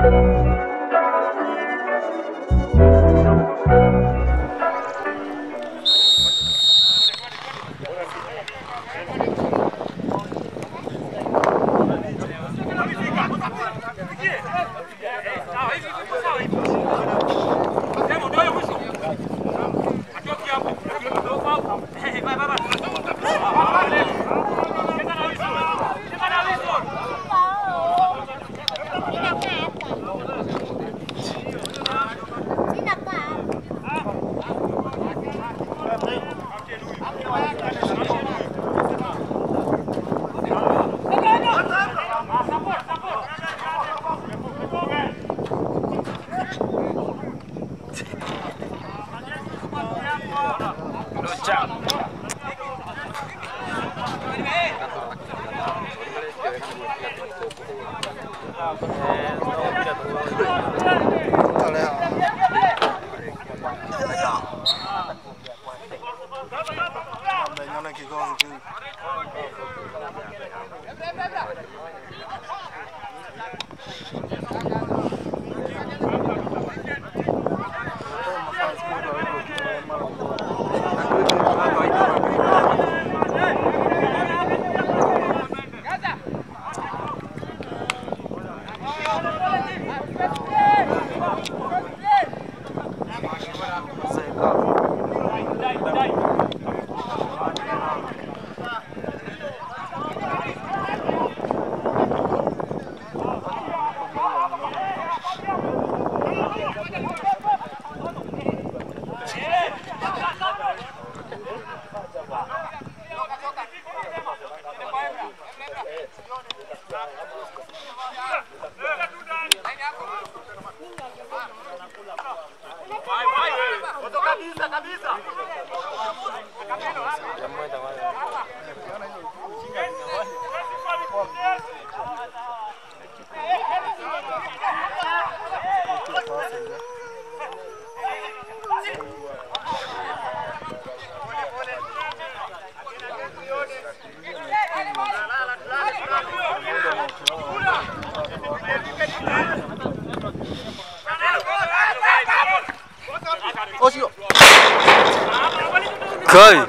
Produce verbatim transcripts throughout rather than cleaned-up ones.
Kai.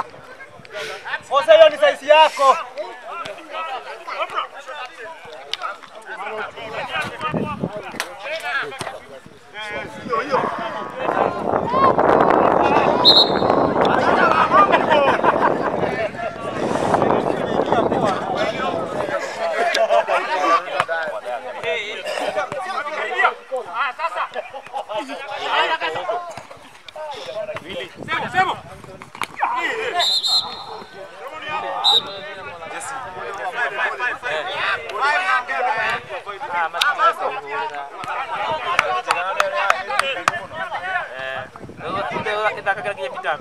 Sasa hiyo ni size yako. Hiyo hiyo. Ah, sasa. Vili. Sema, sema. Kita akan lagi pindah.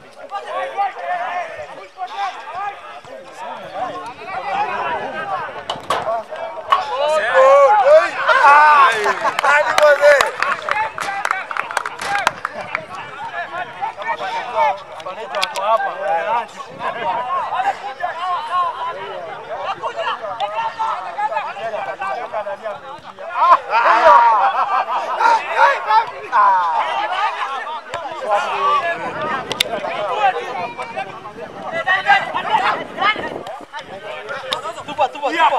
Tadi boleh. Tupa, tupa, tupa.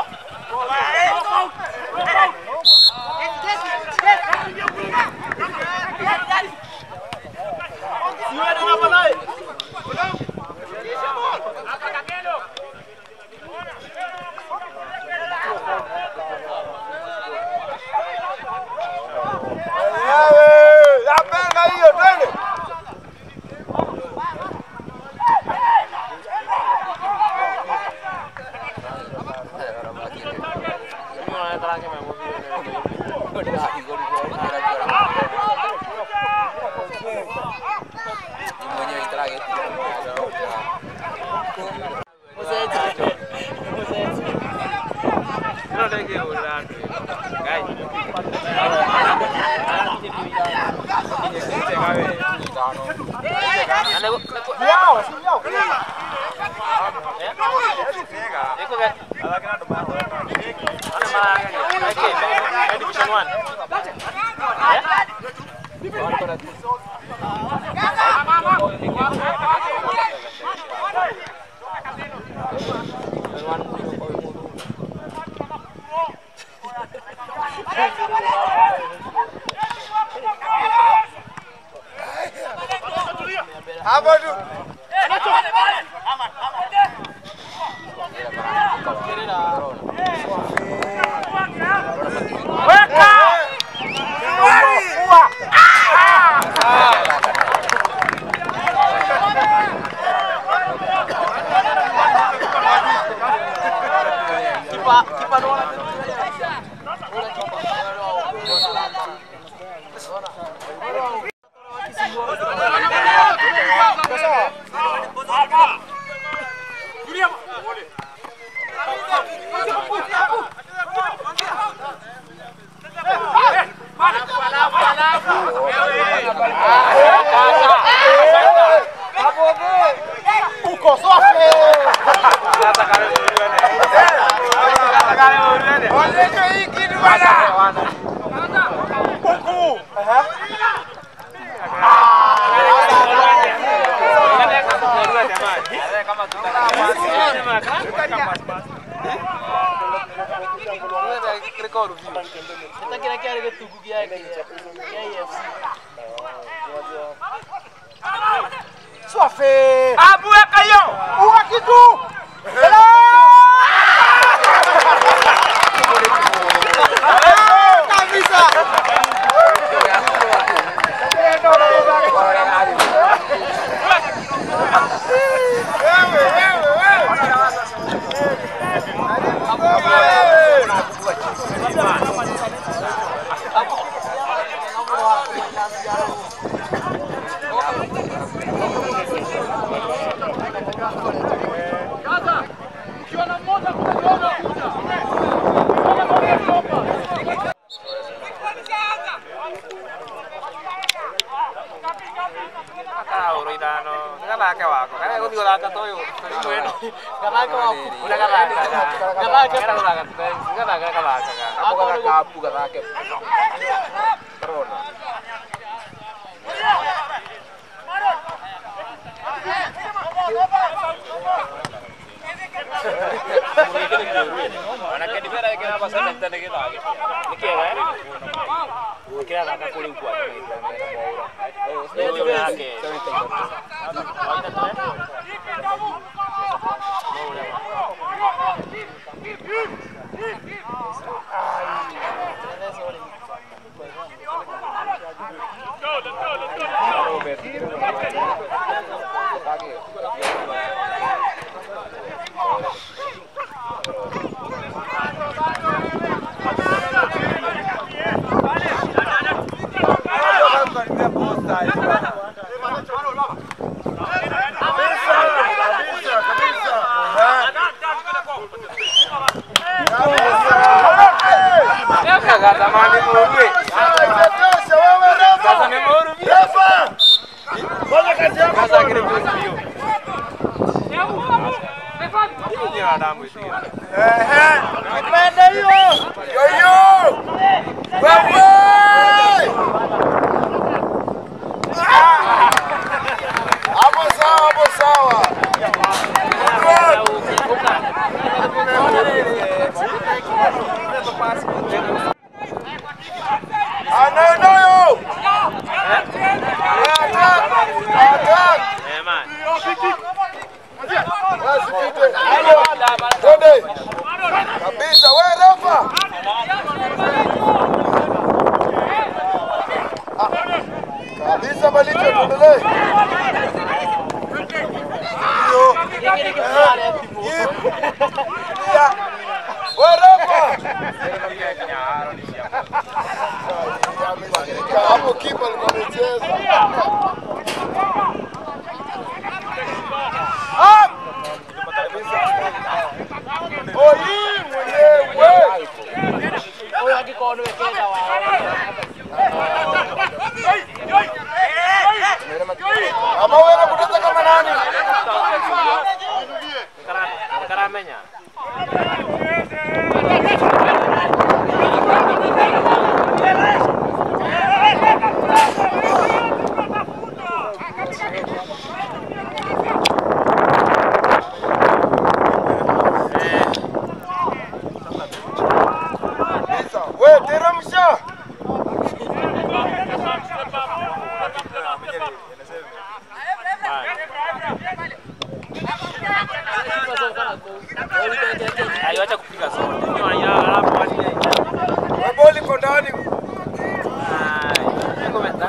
Iko one. Apa tu? Kipa, kipa doang. Kita kira-kira ada tugu dia ke K F C. Suafe. Abu kayo. Uwa kitu. Hello. Kabisa. Kabisa wewe refa. Kabisa Malicho tuendelee. Wewe refa. Hapo kipa alikuwa anacheza. Ama wewe kutaka kama nani? Karamenya.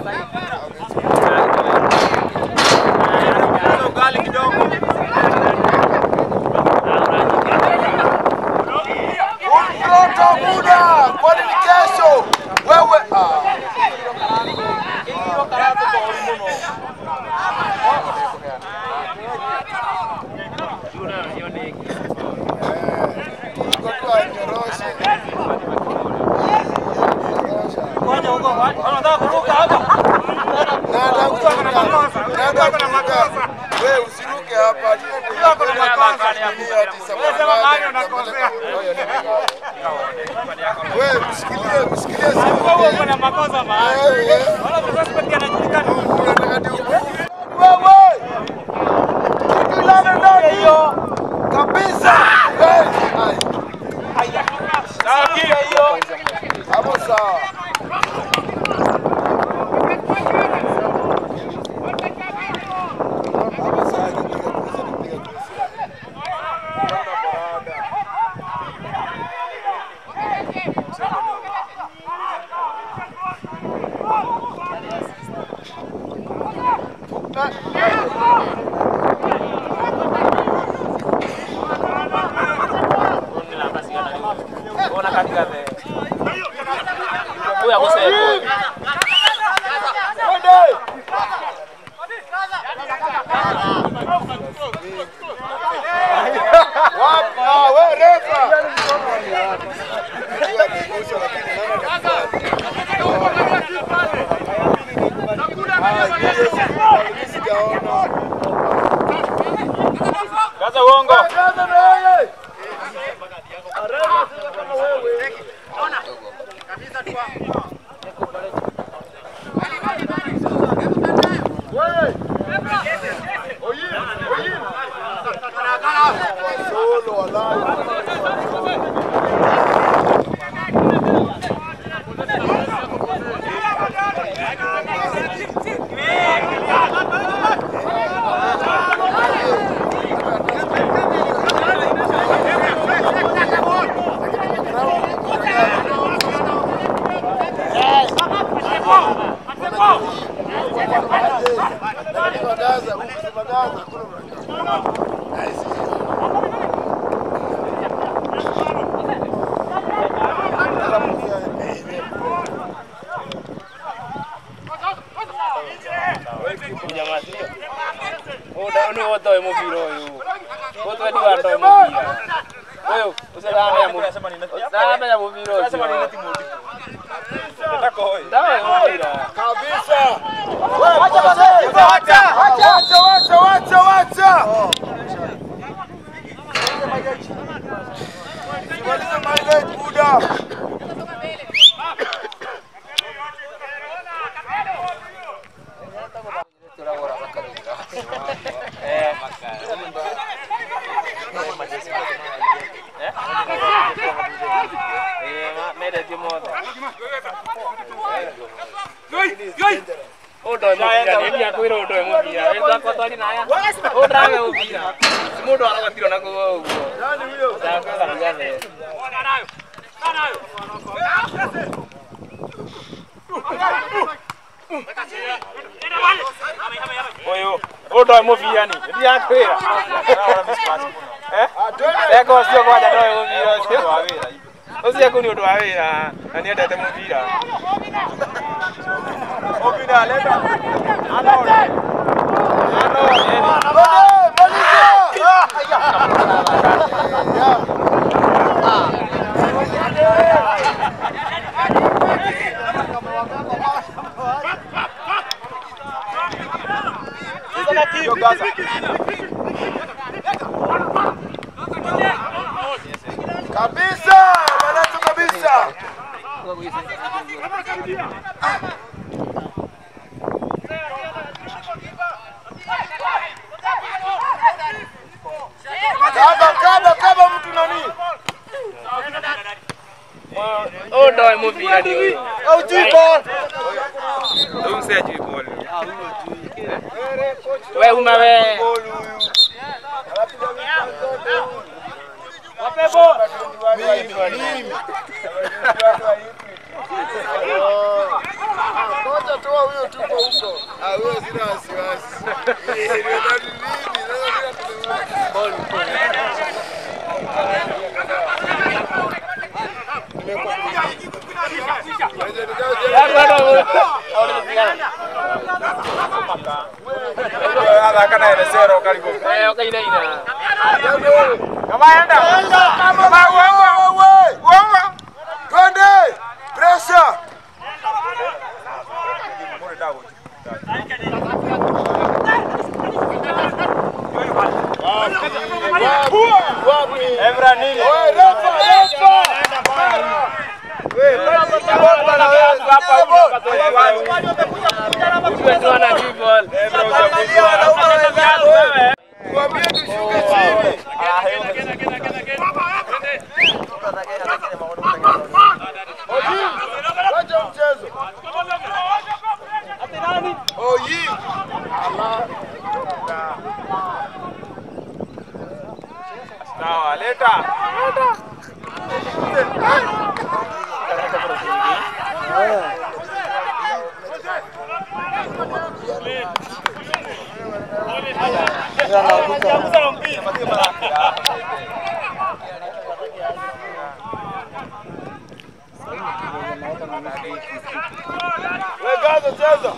Ugali kidogo. Unatoa muda kwa nini kesho? Wewe ah. Hiyo karatu kwa ulimuno. Juna yone. Eh. Kwa nyorosha. Ngoja huko. Anataka kuruka hapa. Nada kuruka. Nada kuruka. Wewe usiruke hapa. Ndio kuna makosa. Wewe sema gani unakosea? Wewe mshikilie, mshikilie siku. Wewe kuna makosa mahali. Wala prospect anajulikana. Unataka ndio. Wewe. Kila ndio hiyo. Kabisa. Wewe. Haya. Sawa hiyo. Hapo sawa. Ona katika the. Huyu akosea. Wapi? Ah, wewe refa. Kaza uongo. Kaza na wewe. Kabisa tu. Wewe. Oye, oye. Solo wallahi. Udah ni woto emo biro yo. Woto di wando emo biro. Oyo, usirame ya mubiro. Usirame ya mubiro. Sasa mani nati mudi. Nataka hoi. Dawa emo biro. Kabisa. Wacha wacha wacha. Wacha wacha wacha wacha. Simaliza mileage buda. Eh, maka. Eh? Eh, ma mede di modo. Goi, goi. Odo mo bira, ni ya kuiro odo mo bira. Enda ko tani na ya. Odo me mo bira. Mudo ara ko tiro na ko wo. Nani huyo? Sa ko la ngane. Oda nayo. Nayo. Oyo, odo mo bira ni. Ndi ya kwira. Eh? Eko sio kwa dado yo bira sio kwa wira. Osia ko ni odo wa wira. Ani enda te mo bira. Obina leta. Ano. Ano, eh. Kabisa, manatu kabisa. Kaba kaba kaba mtu nani? Odo mo bira ni. Au jibol. Don't say jibol. Wewe uma we. Wapebo. Mimi mimi. Ngoja toa huyo tuko huko. Ah, wewe sina wasiwasi. Eh, ndio nini? Ada kana ile zero karibu. Eh, kaina ina. Kama enda. Kama wewe wewe. Wewe. Twende! Pressure! Evra nini? Wewe refa, refa! Wewe bwana wewe hapa huko katoa watu. Wewe na kibol. Evra ushakuwa. Mwambie tushuke chini. Ah, hiyo Wacha mchezo. Oh, hii. sawa, leta. Wewe gaza cheza.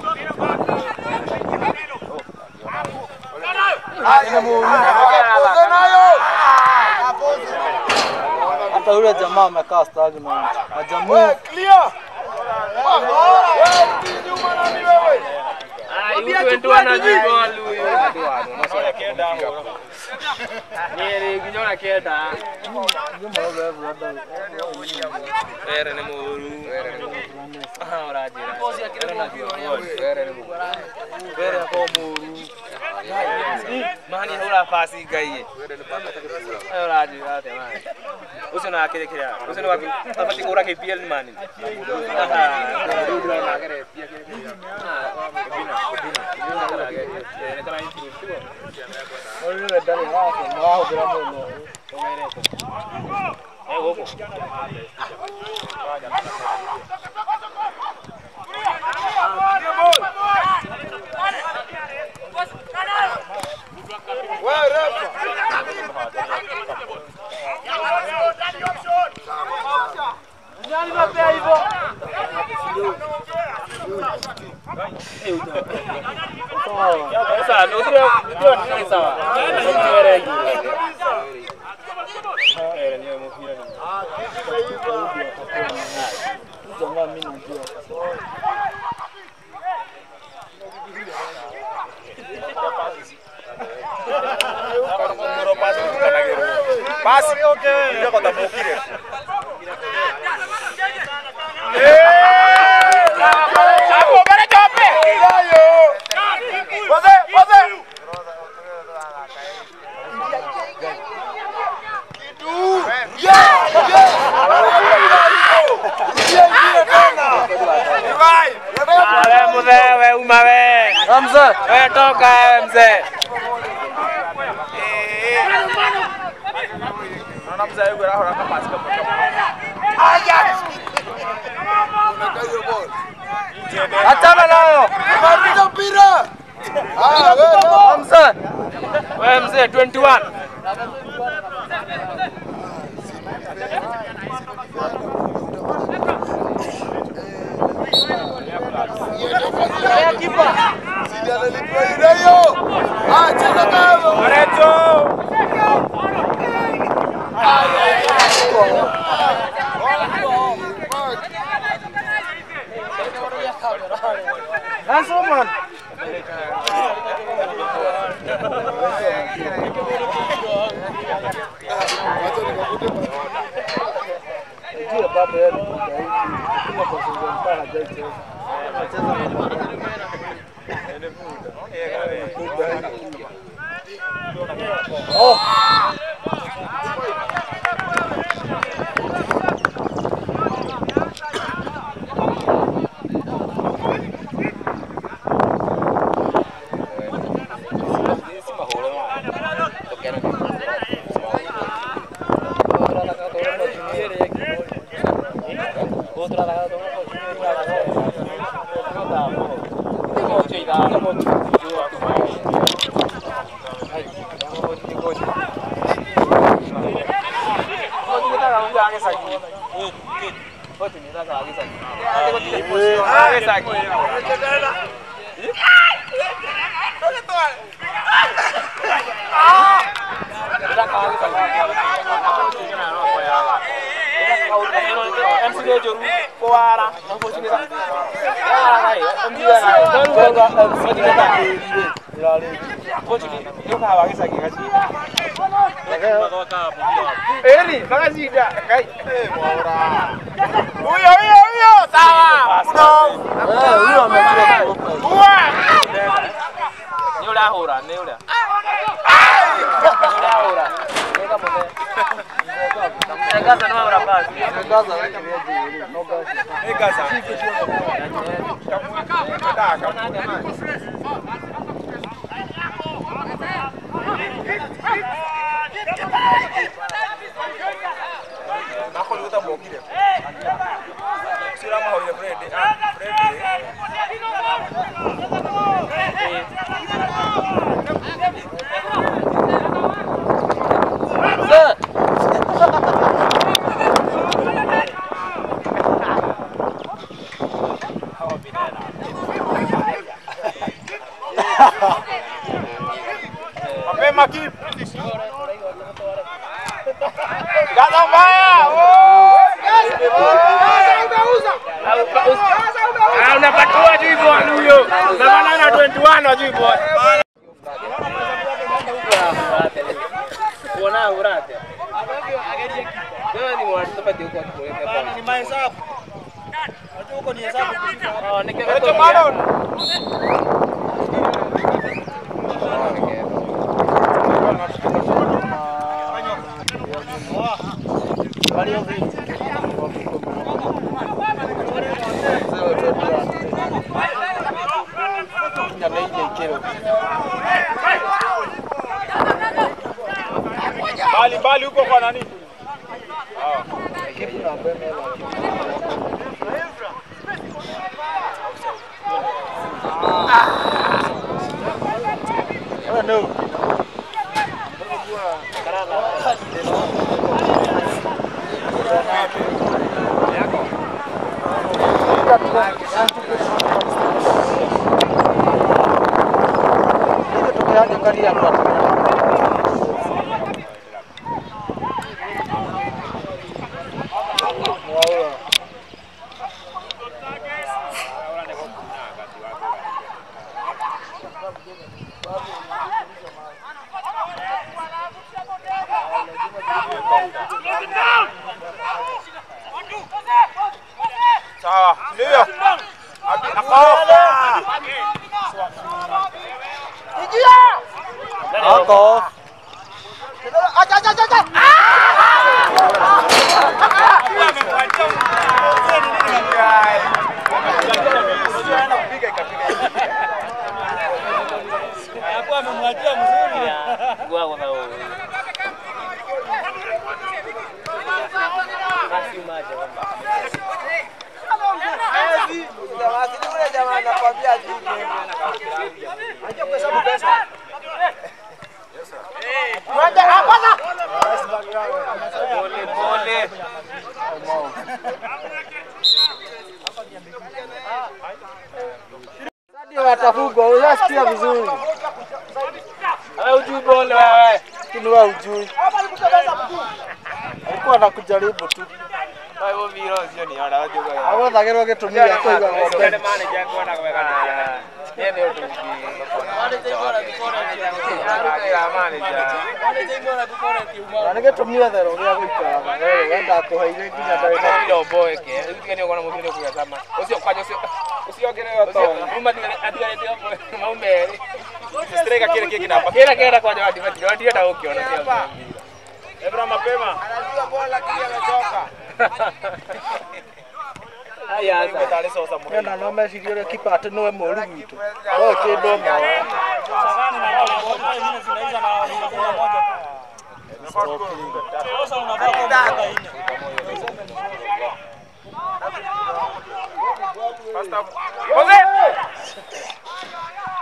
Hata yule jamaa amekaa stadi na hajamu. Wewe clear. Wewe nyuma na ni wewe. Ah, yuko ndio na kibol huyo. Maswala kenda hapo. Ni kijana kenda. Were ni muru. Ah, oraje. Bosi akile na hiyo. Were ni muru. Were kwa muru. Mani hula fasi gaiye. Oraje ate mani. Usina kile kile. Usina wapi? Tapati kura ke P L mani. Wewe refa. Nani mapea hivyo? Sasa ndio ndio ni sawa. Were hiyo. Eh, ni mpira ni. Jamaa mimi najua. Basi ndio kwa tabukire. Hapo bana tope. Ilayo. Pose, pose. Kidu. Yeah, yeah. Rudia tena. Vai. Wewe mzee, wewe uma wewe. Hamza, Wewe toka wewe mzee. Naona mzee yuko raho raka pasi kama. Unakayo ball. achana nayo. Maliza mpira. Ah, wewe. Hamza, Wewe mzee ishirini na moja. ya kipa. Sidi analipa Ilayo. Ah, cheza kama. Lorenzo. Handsome. Ndio baba yeye kuna kuzungumza na jeje. Oh. Otra la Eri, makasih dah. Kai. Huyo huyo huyo sawa. Eh, huyo amecheza. Ni udah hura, ni udah. Udah hura. Neka mone. Neka sana berapa? Gaza yake ni no gaza. Ni Gaza. Nakoli uta mbokile. Sira mahawile Fred. Ah, Fred. Mapema keep. Gaza mbaya. Ah, unapatua juu bwana huyo. Na maana na twenty one wajui bwana. Kuona urate. Wewe ni mwana tupate huko kwa Ni mahesabu. Watu huko ni hesabu. Oh, ni Eto Marlon. Bali bali huko kwa nani? Ah. Kipu na mbele la. No. Sawa, ndio. Akaoka. Ingia. Ako. Acha acha acha. Hapo amemwachia mzuri. Gua gua tahu. Masih maja bamba. Jamaa nakwambia jini. Acha kuhesabu pesa. Twende hapana. Pole pole. Ndio watafungwa, unasikia vizuri. Wewe ujui pole wewe. Kinua ujui. Alikuwa anakujaribu tu. Wewe viro sio ni ana waje kwa. Hapo dhagero getumia kwa hiyo ng'ombe. Kale manager kwa na kwa kana. Yeye ndio tu. Manager bora bora ya manager. Manager bora bora kiuma. Na ningetumia thero gya guikara. Wewe wenda kuhaire nginya ndagika Ndio boeke. Usikie ni kwa mugire kwa sama. Usio kwaje usio. Usio gere yoto. Uma atigare ndio maumeri. Streka kile kile kinapa. Kila kile kwa jamaa ndio ndio hata ukiona sio. Ebra mapema. Anajua bola kile amechoka. Haya sasa. Nenda no meciria ule kipa ati nowe mũru gwitũ. Roho kĩndũ ma. Sasa ni na bola nyingine zinaiza na bola moja tu. Sasa unavaa bola nne. Jose!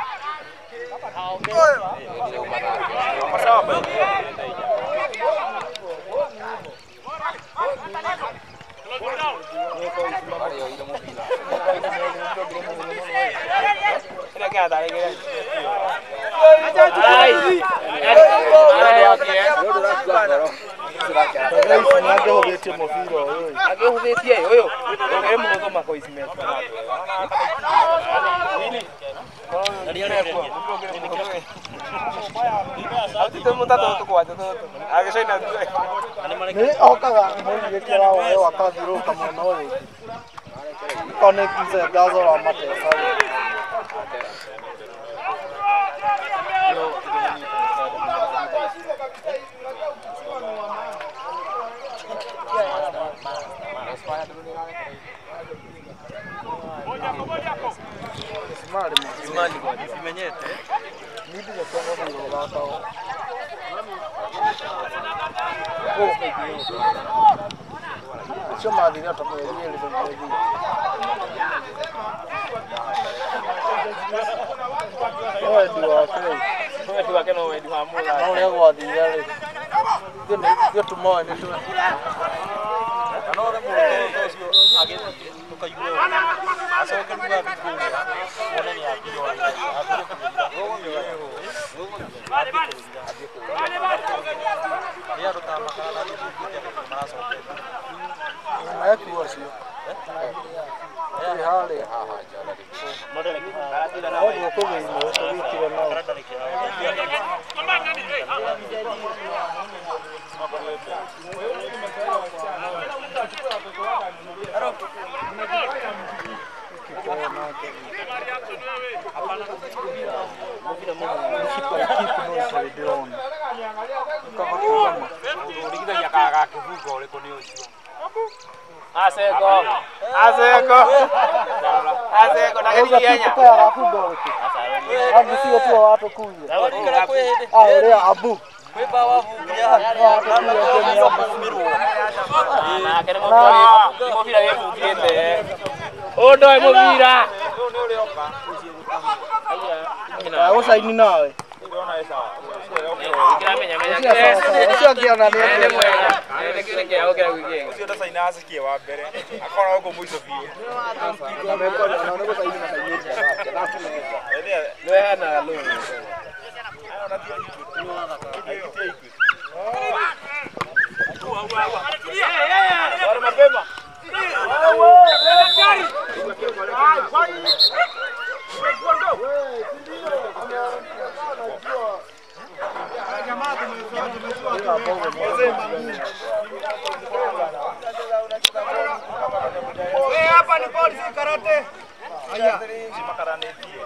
Aseko. Aseko. Aseko nakirianya. Hapo sio tu watu kuja. Ah, ole abu. Kweba wavugia na kene mo mo vira ye bugete. Ondo e mo vira. Ah, usa ini nawe. Ikramenya menya. Sio kiona ni. Ene mwega. Ene kile kia okera kujenga. Sio ndasa ina asikie wa mbere. Akora huko mwisho bio. Amekona naona kwa saini na saini. Ndio hana lo. Bora mapema. Wewe hapa ni polisi karate. Haya. Makarane tie.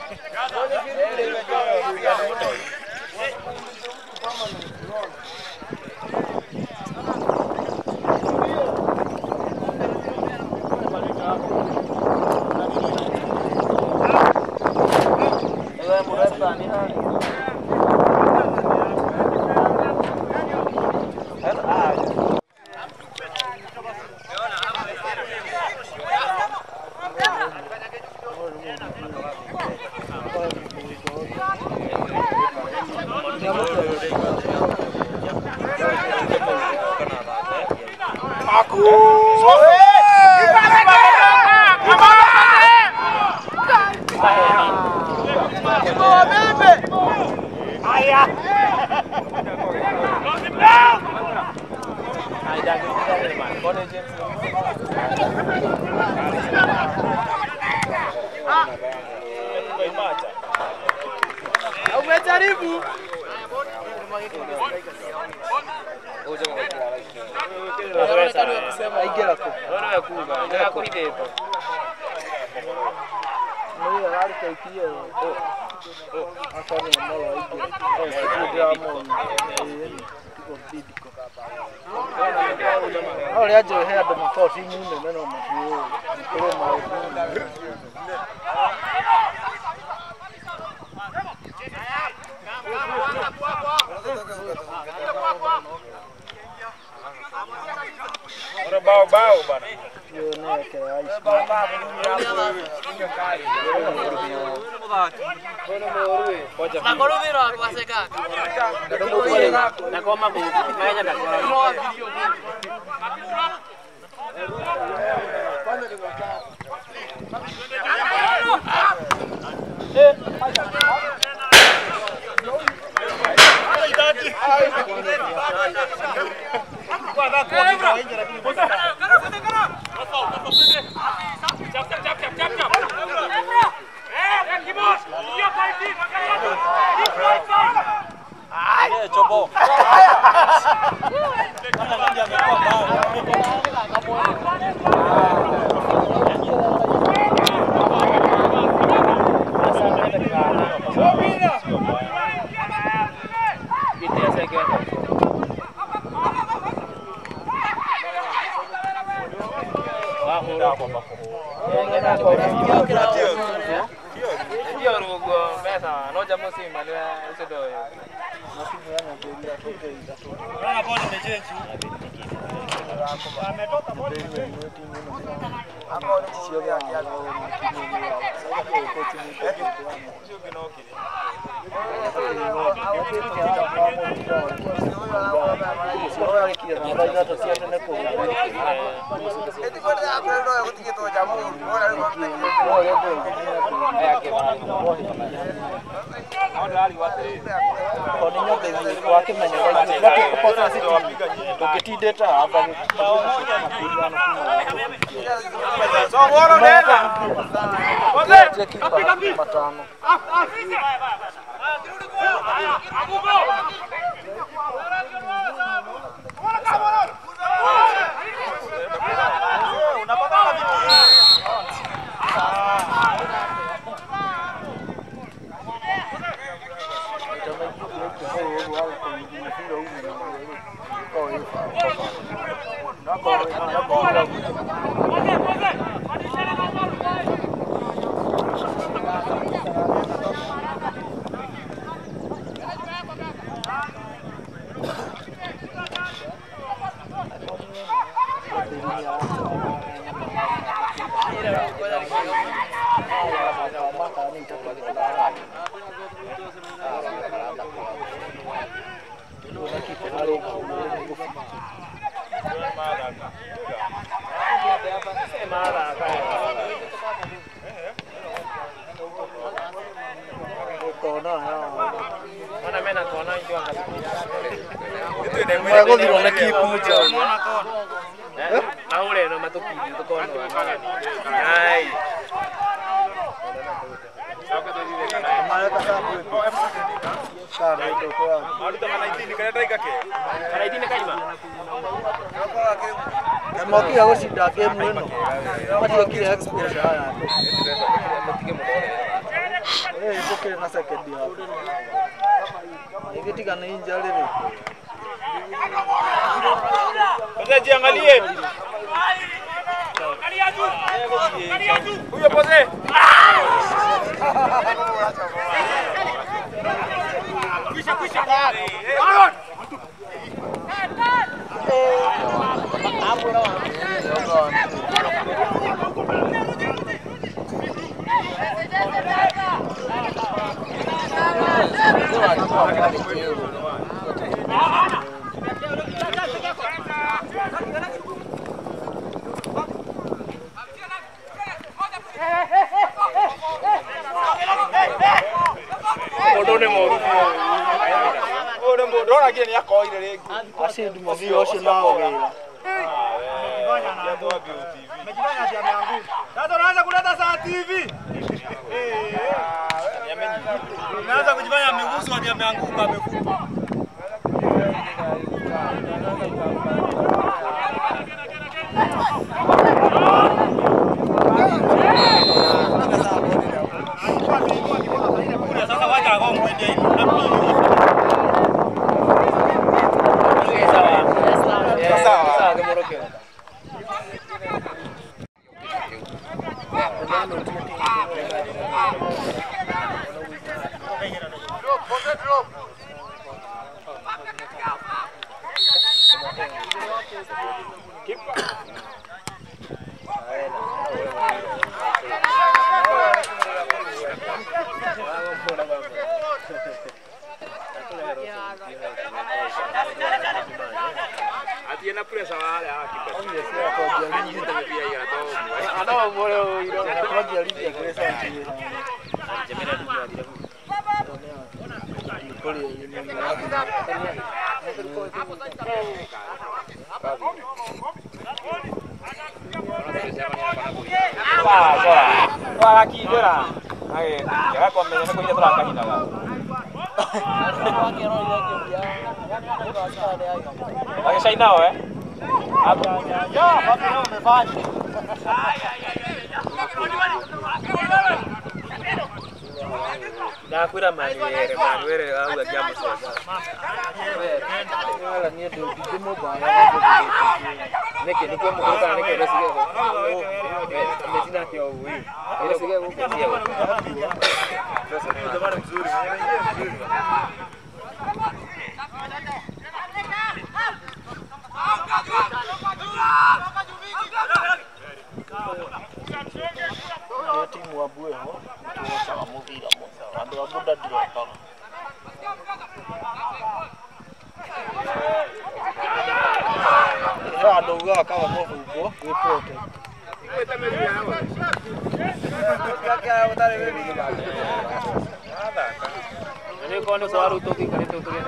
Aku. Umejaribu? Sema igera ko. Ona yakuga, ndio kuiteto. Ndio hali kaitie. Oh. Oh, akani mmoja igera. Oh, ndio amo. Tiko bidiko. Ole aje hea ndo mafoti nyume meno mafio. Kile mao. Ora bao bao bana. Yo Keep Ana ngore iro. Wah, wah. Wah lagi dera. Ai, ya komen ko ito lang kahina ka. Lagi say now eh. Ya, papi no me falle. Na kwira Manuel, Manuel au ya jamu sasa. Wala ni do dimo ba. Neke ni kwa mkoka neke besige. Mesina kia wewe. Besige wewe kia wewe. Sasa ni jamani mzuri. Timu wa Bweho tuosa muvira moza andu wa muda dirota ya ndo uga kama movu ugo reporte kweta meri yawa kaka utare bebi kibale nada Ni kono swaru toki kare to toki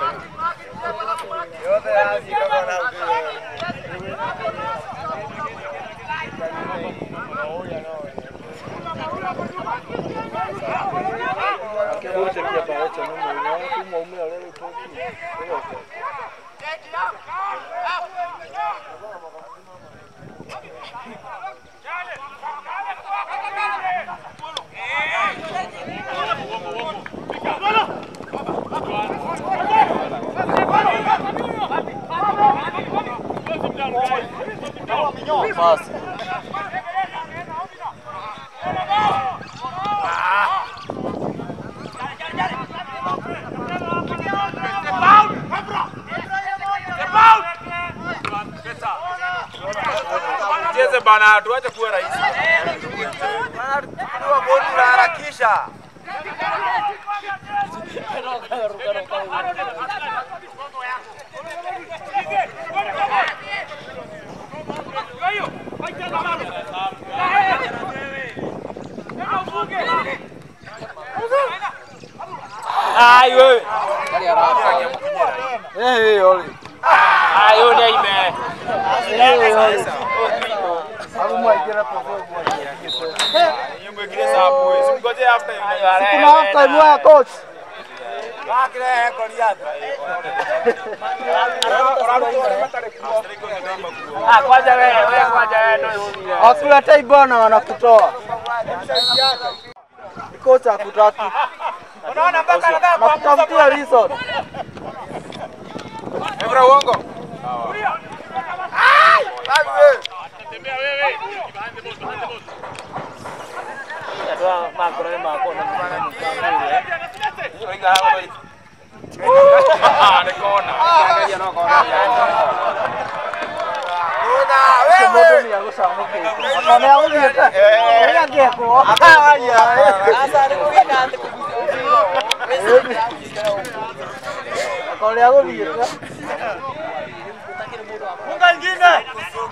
yote asi kama na Wote pia pamoja na mimi timu ume leo toki Fácil. Cheze bana, tuache kuwa rahisi. Bana, tuwa bodi na harakisha. Ai wewe. Eh, oli. Ai wewe ni ime. Hapo mwaikira profile kwa. Yumbe kile sabu, simgoje after hiyo. Kuna after mwa coach. Bakre koriato. Ah, kwanza wewe, wewe kwanza wewe ndio. Hakuna tai bwana wanakutoa. Coach hakutaki. Unaona mpaka anataka Nakutafutia reason. Ebra uongo. Ai! Wewe. Tembea wewe. Behind the ball, behind the ball. Ndio mako na mako na mko. Ah, ni kona. Angalia na kona. Una wewe. Ni yangu samu kitu. Akone yangu kitu. Eh, yangeko. Haya. Sasa ni kuina ande Akone yangu kitu. Funga nyingine.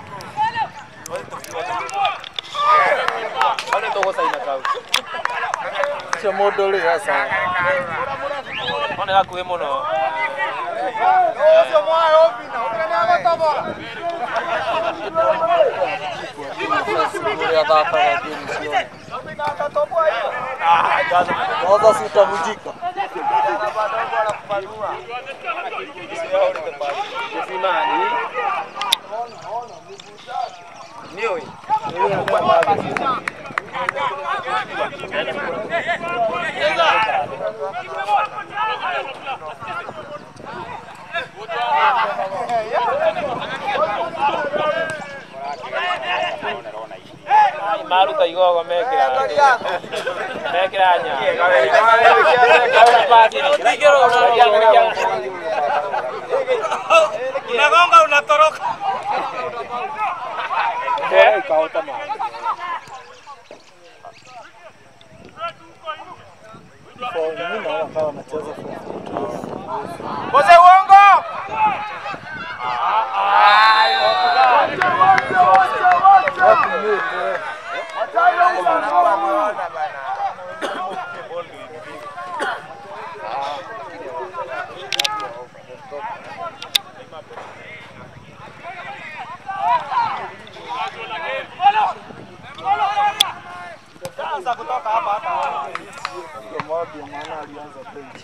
Wale togo saina kau. Sio modole sasa. Ona la kuwe mono. Sio mwayo opina, opina ngotaba. Ya data ya timu sio. Opina atatoboa hiyo. Ah, jaza. Waza sitavujika. Bado bwana kupanua. Simani. Ndio hii. Maru ta igogo mekira. Mekira nya. Unagonga unatoroka. Eh, kauta ma. Kwa nini naona kama anacheza Boze uongo. Ah, Sasa kutoka hapa hapa. Ndio mwabi maana alianza benchi.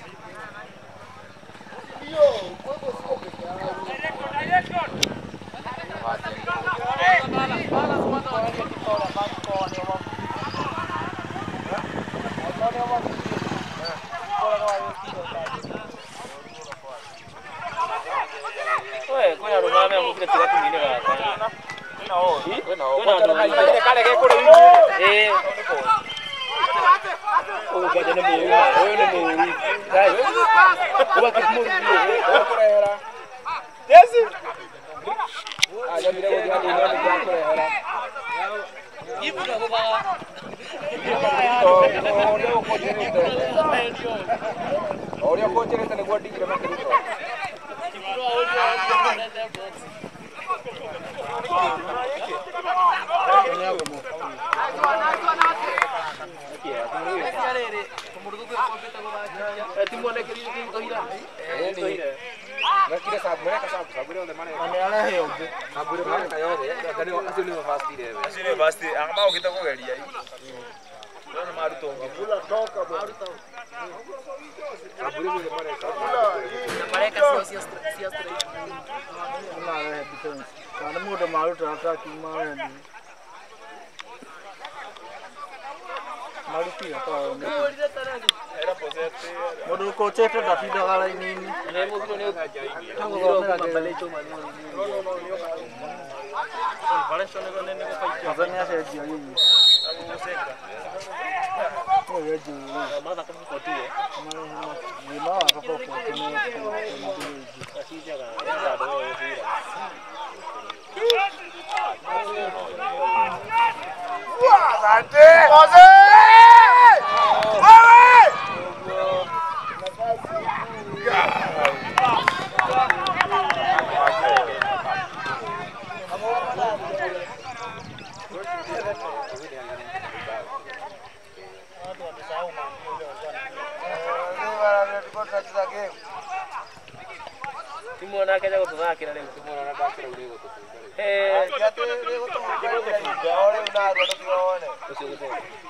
Wewe kuna rumame ya mukire tira kumine kaka. Na oh. Wewe na wewe kale kale kule hivi. Eh. Oh kwa jana mimi wewe ni mimi. Dai. Kwa kitu mimi wewe kule hera. Yes. Ah ya mira kwa jana ni nani kule hera. Hivi ndio baba. Ndio kwa jana. Audio coach ni tani kwa tigre makini. Kana muda maruta ataki mane. Marutia kwa. Era posete. Mudu kochete dafido gala nini. Ne mo kino ne Tango gomera ke balecho mano. No no no yo ka. Balecho ne ne ne ko fai. Tanzania se jio yini. Abu seka. Oh ye jio. Mama kama kotie. Mama ni mama kwa kwa kwa. Así ya ga. Ya do yo. Asante. Jose! Wewe! Timu na kaja kututhakira leo. Timu na ndakira ule gututhakira. Eh, Yate lego to ngore ore una ro tuone. ucio gutu.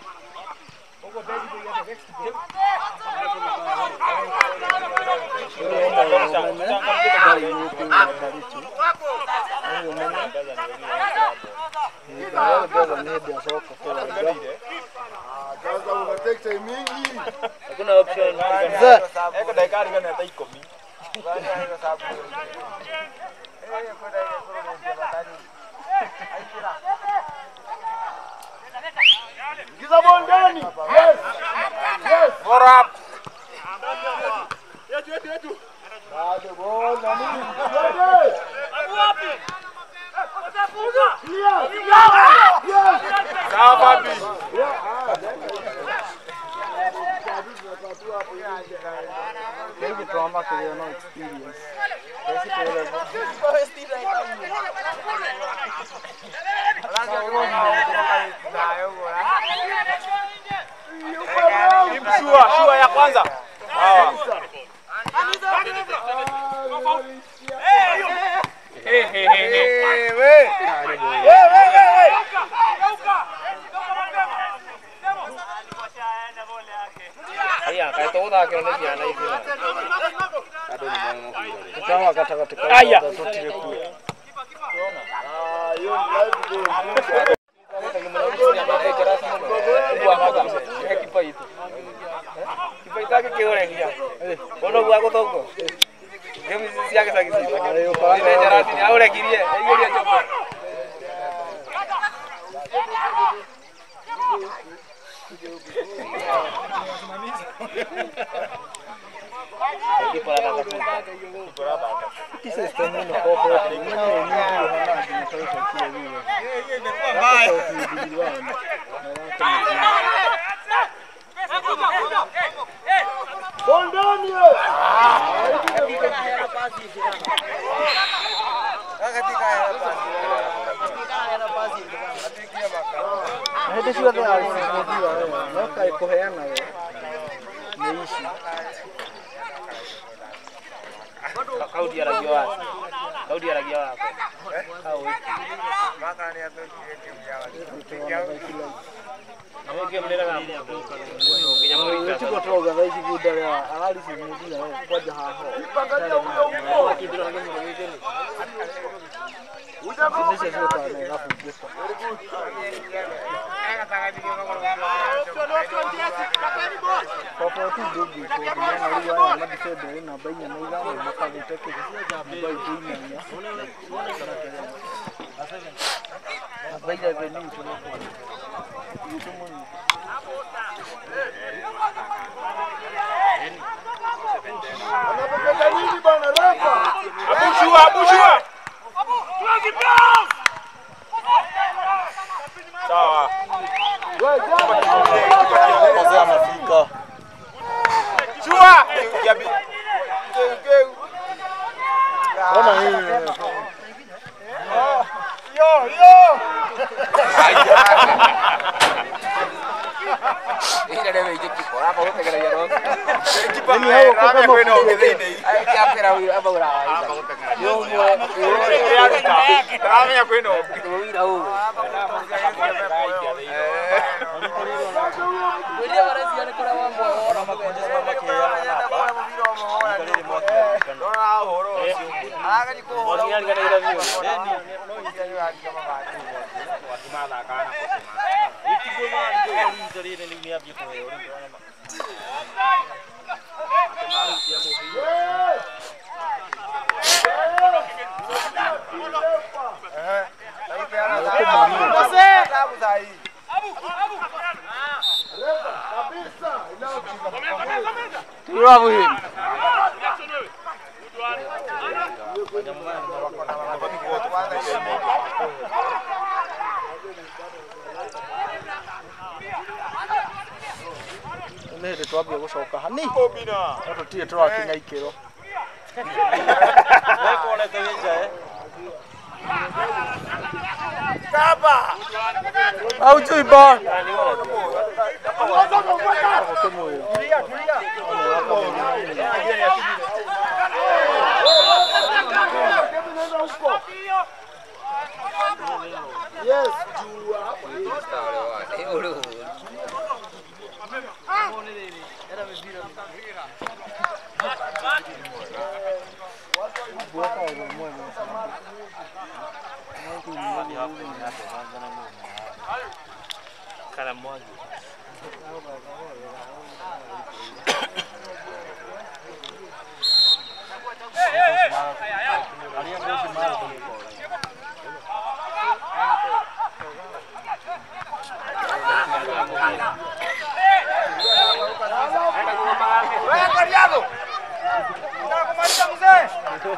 Kaza unatekta mingi. Hakuna option. Eko dakika ngana hata ikomi. Gani hayo sababu. Eh, kwa dai kwa ndio matani. Aikira. Giza bondani. Yes. Yes. What up? Yetu yetu yetu. Bado ball na nini? Twende. Wapi? Clear. Yes. Sawa babi. Maybe trauma que they are not experience. Esse que Shua, shua ya kwanza. Sawa. Hey hey hey. Wewe. Wewe wewe. Aya, kai to da ke ne jana hivi. Ado ni mwana mkuu. kama kata kata. Aya. Tutire ku. Ah, hiyo ni live. Kipa itu. Kipa itake kiorengia. Bono bwa gotongo. Gemi siake sakisi. Ayo pa. Ni jarati ni aure kirie. Iyo dia chopo. Kipa la kaka. Kisa estamos no copo. Ni ni ni hana ni sasa kile vile. Yeye imekuwa mbaya. Bondani. Katika hela pasi. ai kuheana we niishi kaudi rangi wako kaudi rangi wako hao wiki mpaka ni atoki timu yao Ameke mlera na kinyamuri chiko toga thaici gudara arali simudia kwaja haho mpaka huko kidiro ngeni ngeni uja This is what I mean. That's good. Papa tu dogi ko diana riwa na dise do na banya na ila na ka de take ko ba itu nya na banya be ni to anapenda nini bwana refa Abushua abushua sawa wewe kwanza amefika shua ya bi bwana hii yo yo ila debe yiki por hapo wote kile yaro kipa ni hapo kama kwenda ongezeni ai apera hapa ura yo mo kama ya kwenda ira huo wewe warasi yana kula mambo ona makonje mama kiana hapa ndona horo aga jiko horo ni kana ira vio wakimala kana kusema ikigoma ndio ndio ni ni hapo kwa hiyo Bravo him. Nĩ twambia gũcoka hani Obina tũtirĩ tũrakinya ikĩro nĩkuonete nja eh Kaba au chuiba yes kana mmoja wewe Kariago nataka kumaliza mzee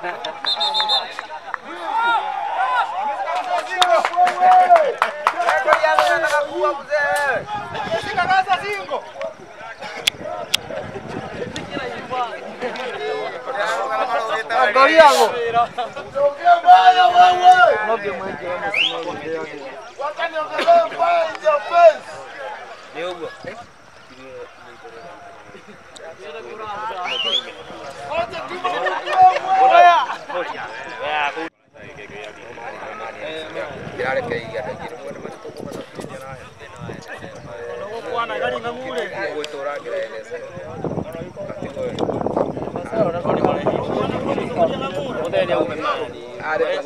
Kariago ongea baya wewe noge mwenge amesimama ndio wakaniongelea mbaya in your face Diogo wote tumeongea wewe yale kai ya tajiri kwa maana bwana gari ngangule kuitora kile ile Hotel ya umemani. Ada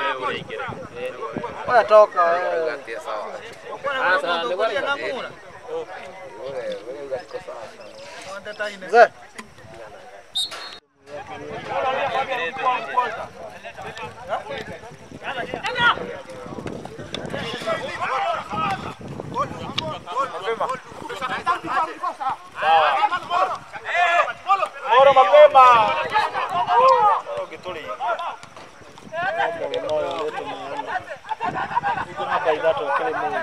wewe toka wewe ngatia sawa. Sasa ndio kwa ngangula. Wewe wewe gatiko sawa. mzee Bora mapema. Kituli. iko hapa idato kile mmoja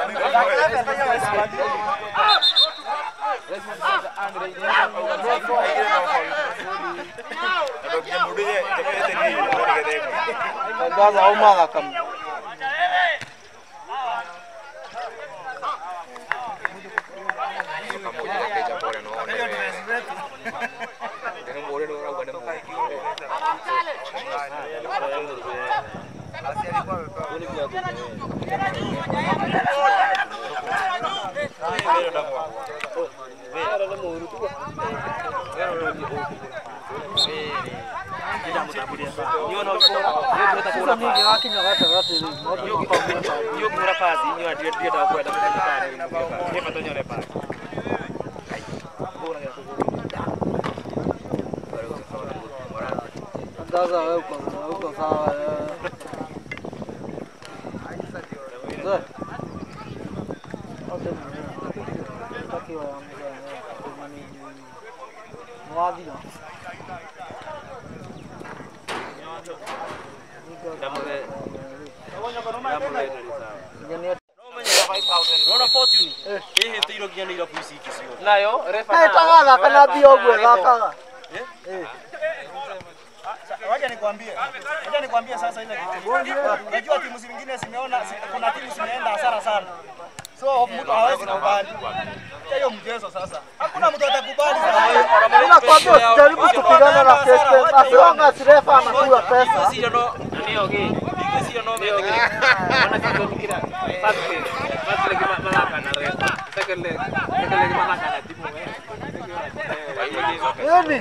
Let's Gaza au mara kama. Gaza wewe uko uko sawa. Ndio. Okay. Takiwa amza. Mwadia. Damore. Damore. Rona fortune. Eh, tiro giani ira puisi kisio. Nayo refa na. Tanga kana bio gwe zaka. Eh. Wacha nikwambie. Wacha nikwambie sasa ile kitu. Unajua timu zingine zimeona kuna timu zimeenda hasara sana. So mtu hawezi kubali. Hiyo mchezo sasa. Hakuna mtu atakubali sasa. Nakwambia usijaribu kupigana na kesho. Asiona sirefa anakula pesa. Sio no. Ndio okay. Sio no mimi. Wana kitu kingine. Sasa. Sasa lagi malaka na refa. Second leg. Second leg malaka na timu wewe. Nini?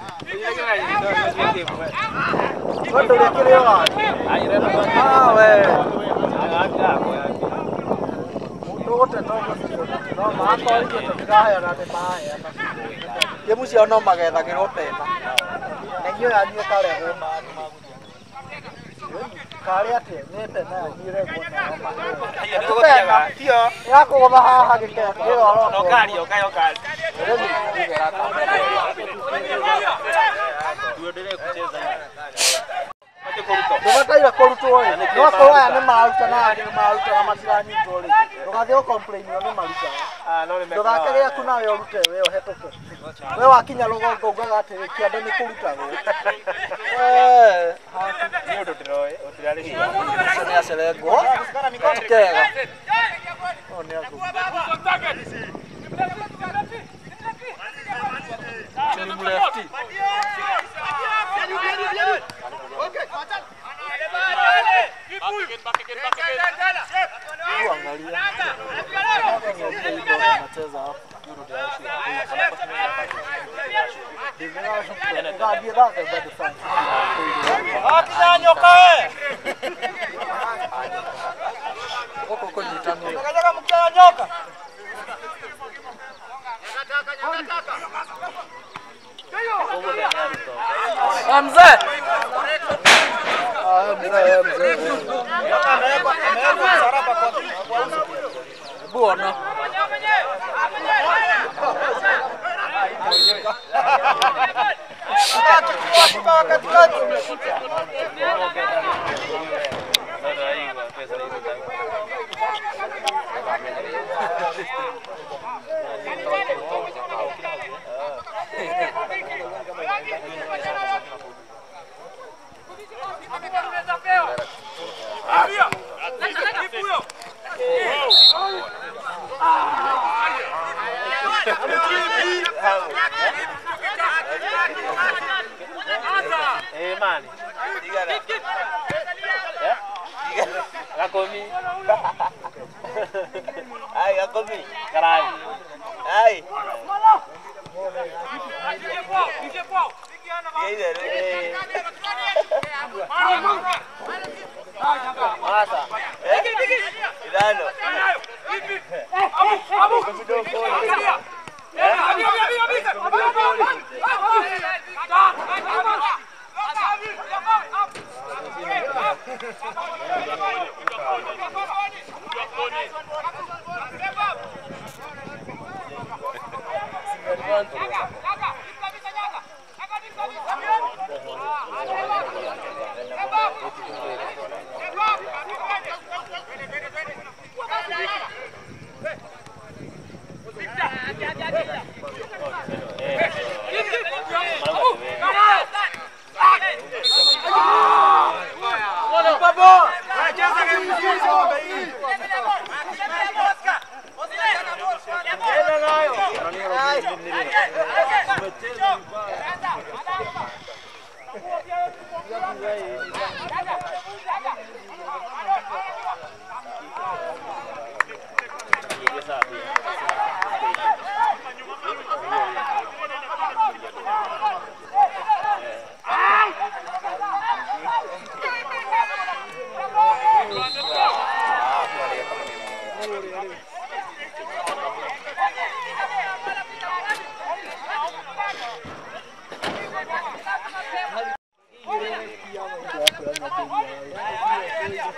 Watu lekelea. Ai refa. Ah we. Aga kwa. Mtu wote ndio no maako ile tukaya na maya. Yemu cio no magetha girotena. Nengio yanyu kale homa kale ate nete na nyire gona. Tio. Yako goma haha gikera giro No kali okayo kali. Tuendelee kucheza hivi. Ndobataira korutwo ri no ko aya ni maruta na ni maruta na matirani tori ndogathio complain ni maruta ah no le me ndogakere aku nawe urute we ohetoke we wakinya rugongo ugaga ati kiande ni kuruta we eh ha ni ndo tiroe otirari hi ni aselengo kega oh ni aku chini mlefti okay Hamza ah mzee mzee ameweka ameweka saraba kwa buona kwa katikati Eh mani. Digara. Eh? Gakomi. Ai gakomi. Carai. Ai. Masa. Eh? Idano.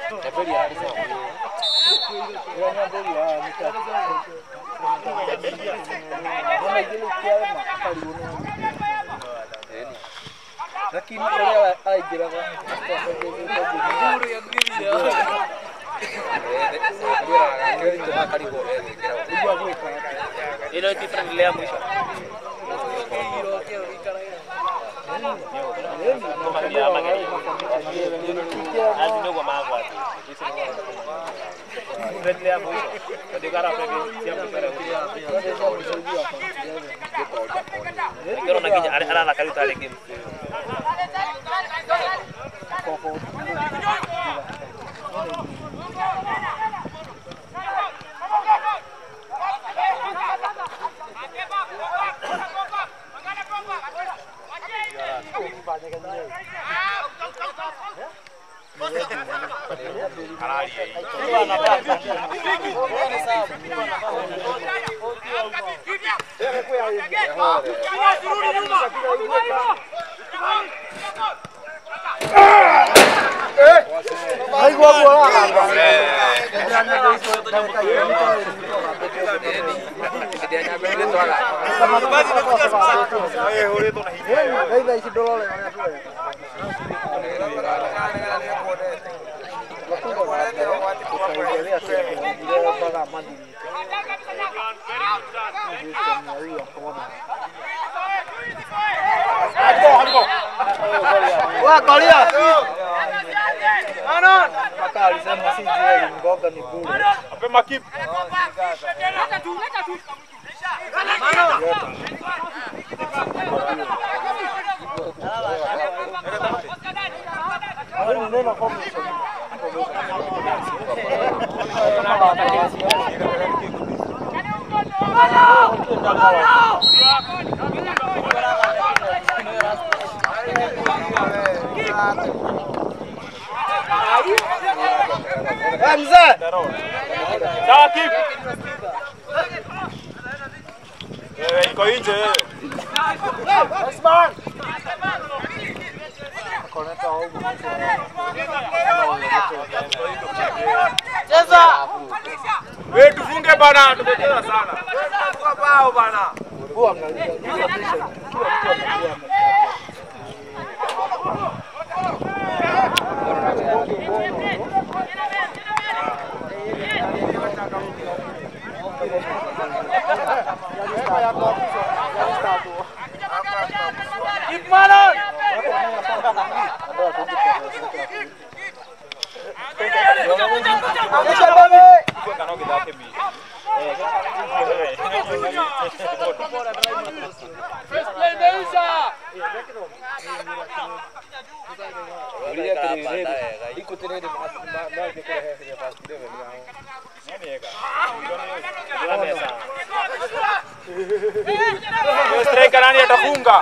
Nyamberi alisema ya nyamberi ya mita ona ile kiale makali uno lakini ile aigira kwa ndio ya ngiri ya ndio ndio ndio kali go unajua kwa ile different ile mwisho Magia magari. Azino kwa magwa. Redle hapo. Kadikara hapo siapa pera. Ndio na kija ala la kalita ile game. Ai gua bola. Kedeannya beli tu ala. Eh, hore tu nahi. Ei dai si dollar le. Wah, Kolia. Mana? Maka alisema si zile mboga ni bure. Ape makip. Mana? Hapo neno kwa Hamza. Sawa kip. Eh, iko nje. Osman. Koneta au. Cheza. Wewe tufunge bana, tumecheza sana. Kwa bao bana. Bua angalia. Kila mtu anajua. Gimana? Striker nani atafunga?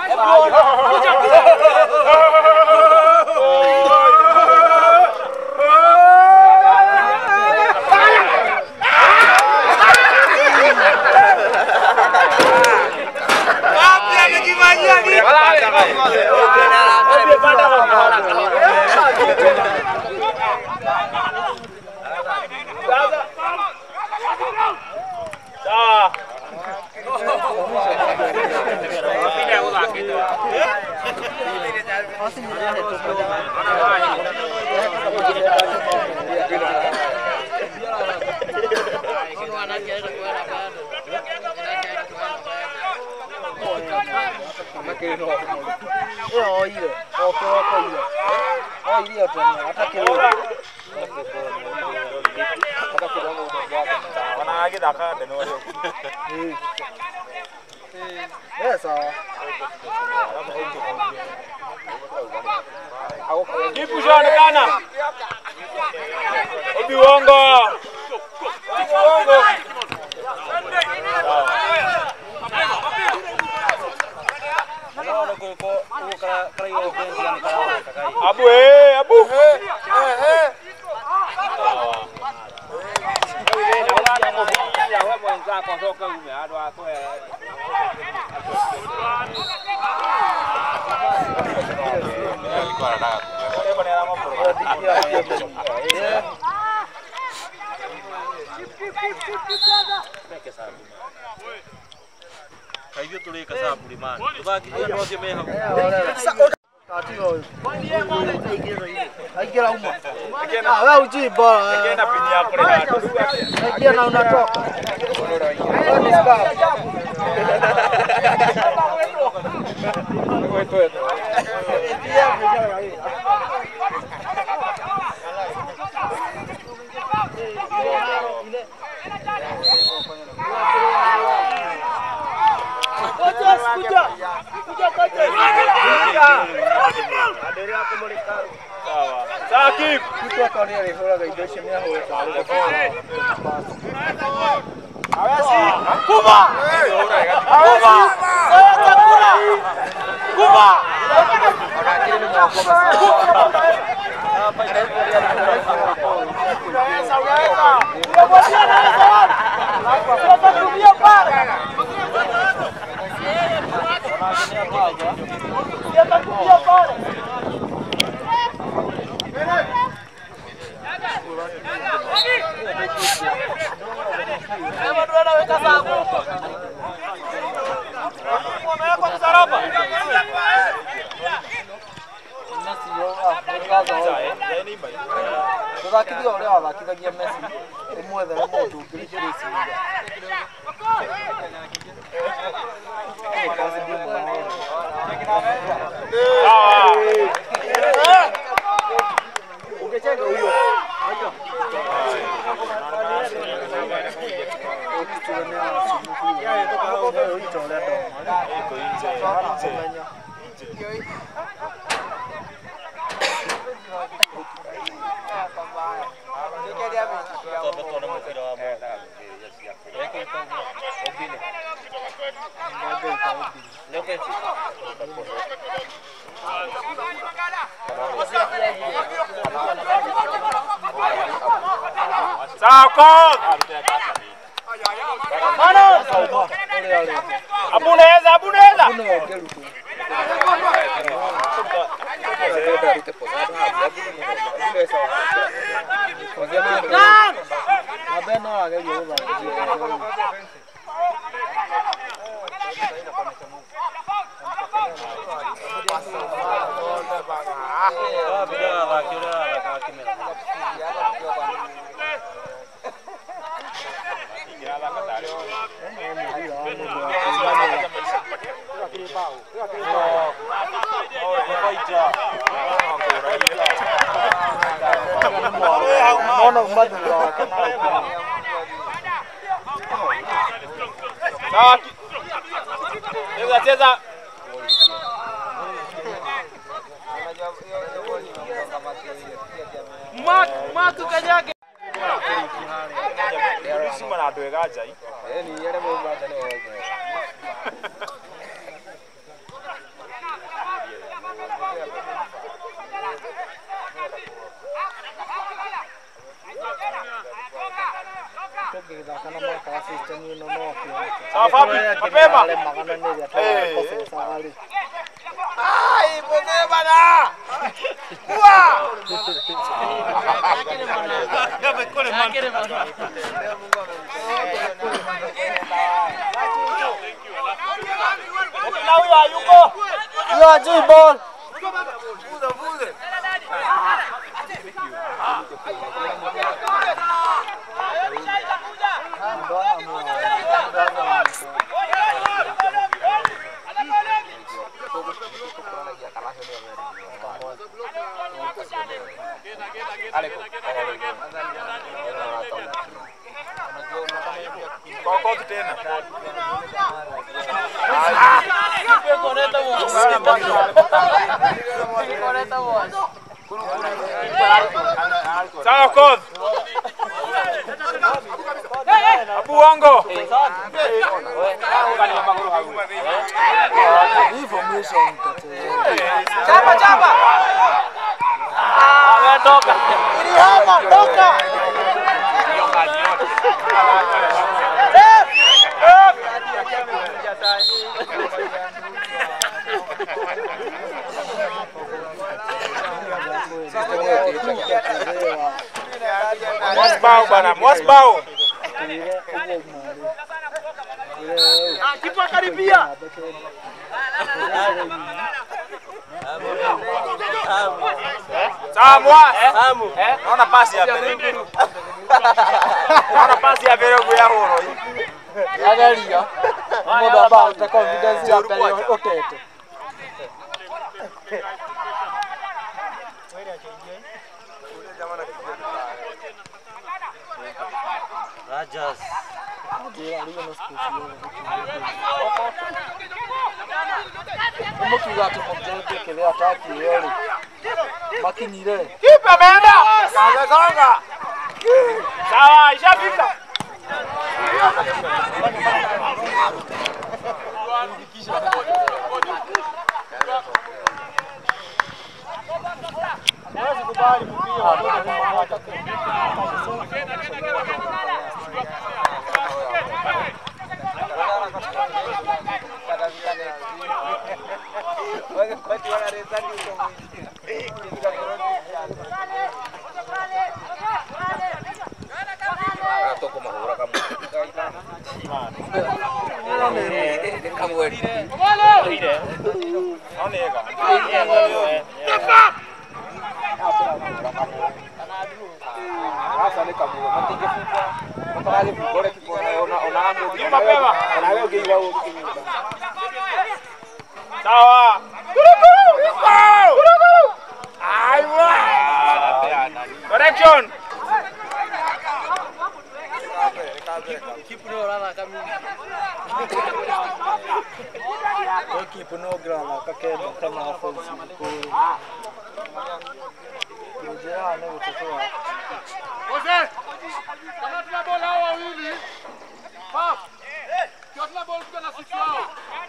Kipu sana Obi Wongo. Obi Wongo. Abu eh, Abu. Eh, eh. Kaivyo tulika sabu limani. Tuthakithie no cio meha. Aingira uma. Ah, wewe uji bora. Ngienda pini yako na Aingia na unatoka. Wewe wewe. Sakip. Kutoka ni ile hora gaido shemia hora tare. Awasi. Kuba. Kuba. Kuba. Tuthakithia uria wathakithagia Messi umwethere mundu ngiricirisi ungechenga huyo Sakop. Mano. Abuneza, abuneza. Mono mbadala sawa cheza cheza mat mat kanyage sima na ndo egaja hii eh ni yale mambo hata ni wewe sawa Fabi mapema ai mzee bana kwa gabe kole man na huyo hayuko hiyo ajui ball vuze vuze Kokot tena. Sawa Kokot. Abu wango. Information. Chapa chapa. Ah, ametoka. Ili hapa toka. Hiyo kazi yote. bao bana, mwas bao. Kipa karibia. Sawa mwas. Naona pasi ya mbele. Naona pasi ya mbele kwa horo. Angalia. Muda bao ta confidence ya mbele otete. Rajas. Como que gato mmoja kile ataki yole. Makinyire. Kipa ameenda. Kaza gonga. Sawa, ishafika. Hawezi kubali mpira. Sawa. Correction. Keep no rana kami. Keep no grana kakenda kama offense ko. Ndio ana kutoa. Jose. Kama tuna bola hao wawili. Pap. Kwa tuna bola kuna sisi wao.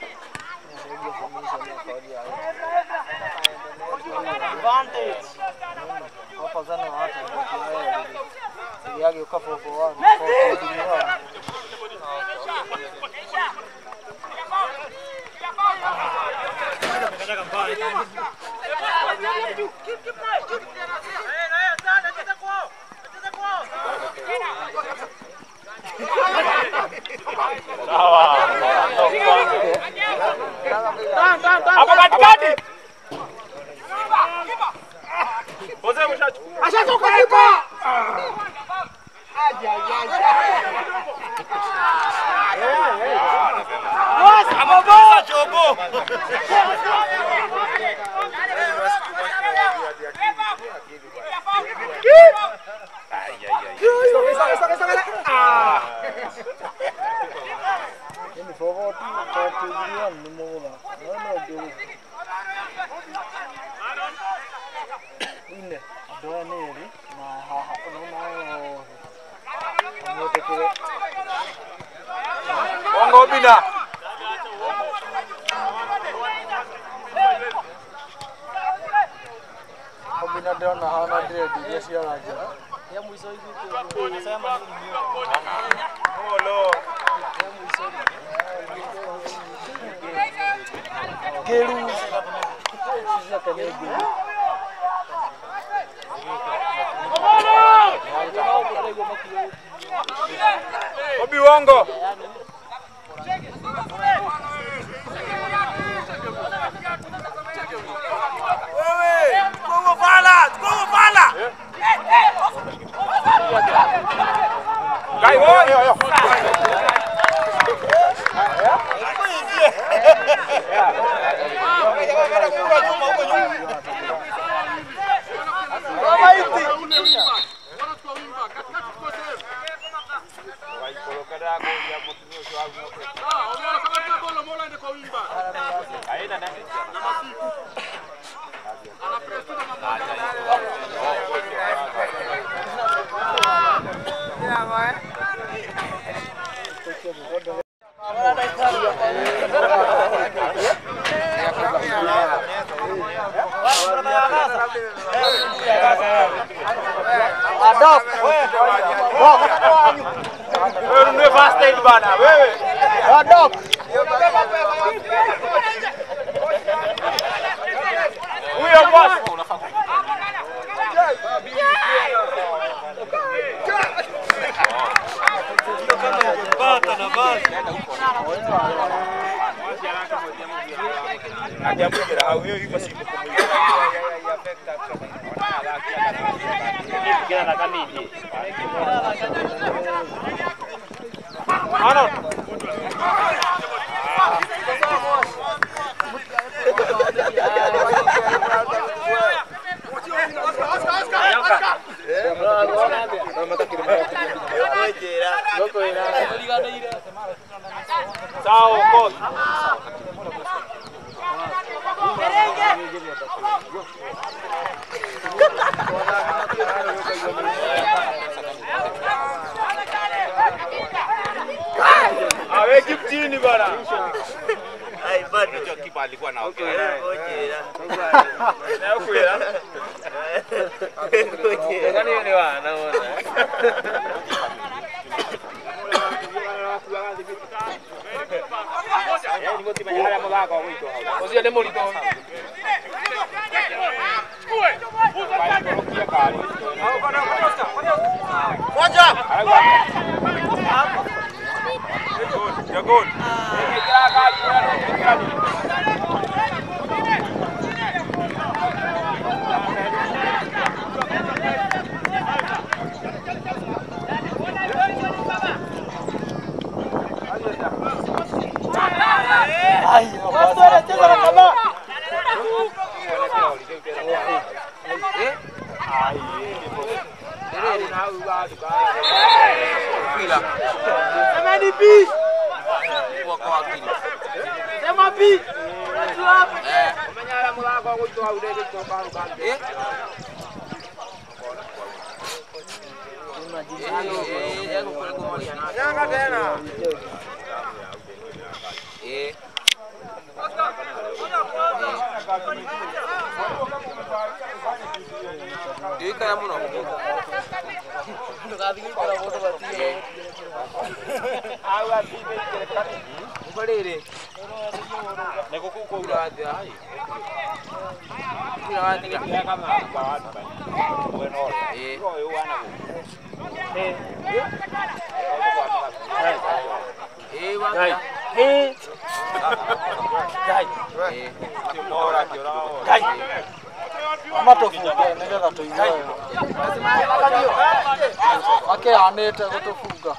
Advantage. Hapa zana watu ndio yake ukapo kwa wao. Hapo katikati. Jose mshachukua. Ashatoka kipa. Aje aje. Boss, baba chobo. Ini forward tu tujuan mula. Mana dia? Ini dua ni ni. Nah, ha ha, no no. Kamu tekir. Bongo bina. Kabina dia na hana dia dia siapa aja. Ya mwisho hivi tu anasema nini? Olo. Geru. Sisa kene geru. Obi Wongo. Wewe, go bala, go bala. Gai wo, yo yo. Adop. Wewe ndio fast aid bana, wewe. Adop. Huyo boss. Kira na kaniji. Ano? Ciao, coach. Awe keep chini bana. Ai bado Hicho kipa alikuwa na okay. Ojera. Na ukwela. Ojera. Gani ni wa naona. Ni moti manyara mabaka wa mwito. Usia demo lito. Moja. You're good. Ay, basta cheza na kama. Sema ni bi. Sema bi. Watu hapa. Manyara mabaka wa mwito au dede kwa baru kanje. Eh? Nyanga tena. Eh. Dei kaya mo no. Awa bibe kile Ubalere. Neko kuko ulaje hai. Kila watu Ya kama kwa watu bana. Bueno. Eh. Yo wana. Eh. Eh wa. Gai. Eh. Gai. Eh. Bora kiorao. Gai. Ama tufunge nĩgetha tũigue. Ake anĩte gũtũbunga.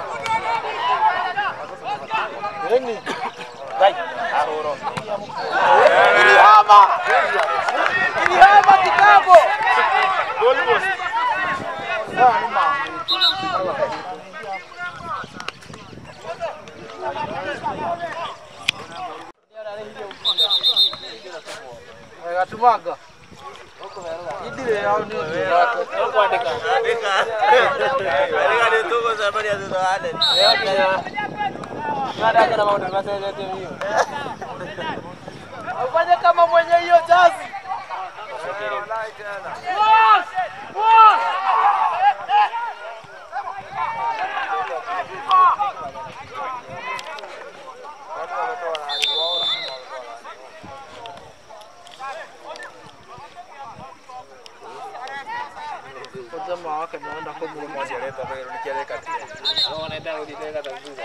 Eni. Gai. Ahoro. Kirihama. Kirihama kitambo. Goal post. Sasa ni mama. Gatumanga. Idire yao ni yake. Kuandika. Andika ni tuko sabari ya tutoane. Nada kana mambo tunasema hiyo. Ufanye kama mwenye hiyo jazi. Boss! Boss! Jamaa wake naenda kwa mmoja Leta pero nikieleka tena. No, naenda kuditeka tabuza.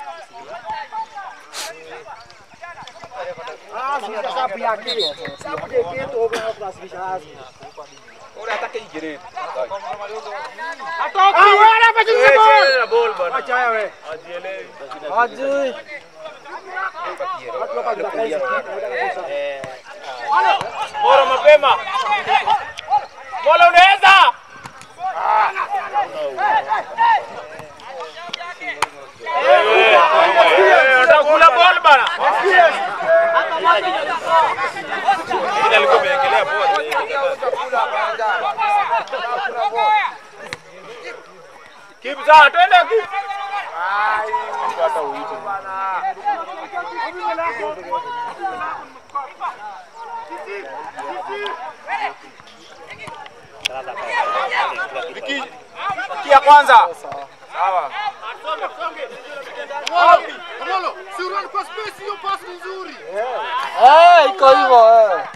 Ah, sio sababu yake. Sababu yake tu kwa classification. Ora atake igire. Atoki. Ah, wala pachini ball. Na ball bana. Acha wewe. Ajielewi. Ajui. Watu hapa tunakaisi kitu. Eh. Bora mapema. Bola unaweza. Utakula ball bana. Ile alikuwa amewekelea ball. Keep za twende keep. Ai, hata uite bana. Wiki wiki ya kwanza. Sawa. Kamolo, si run kwa space hiyo pass nzuri. Eh, iko hivyo eh.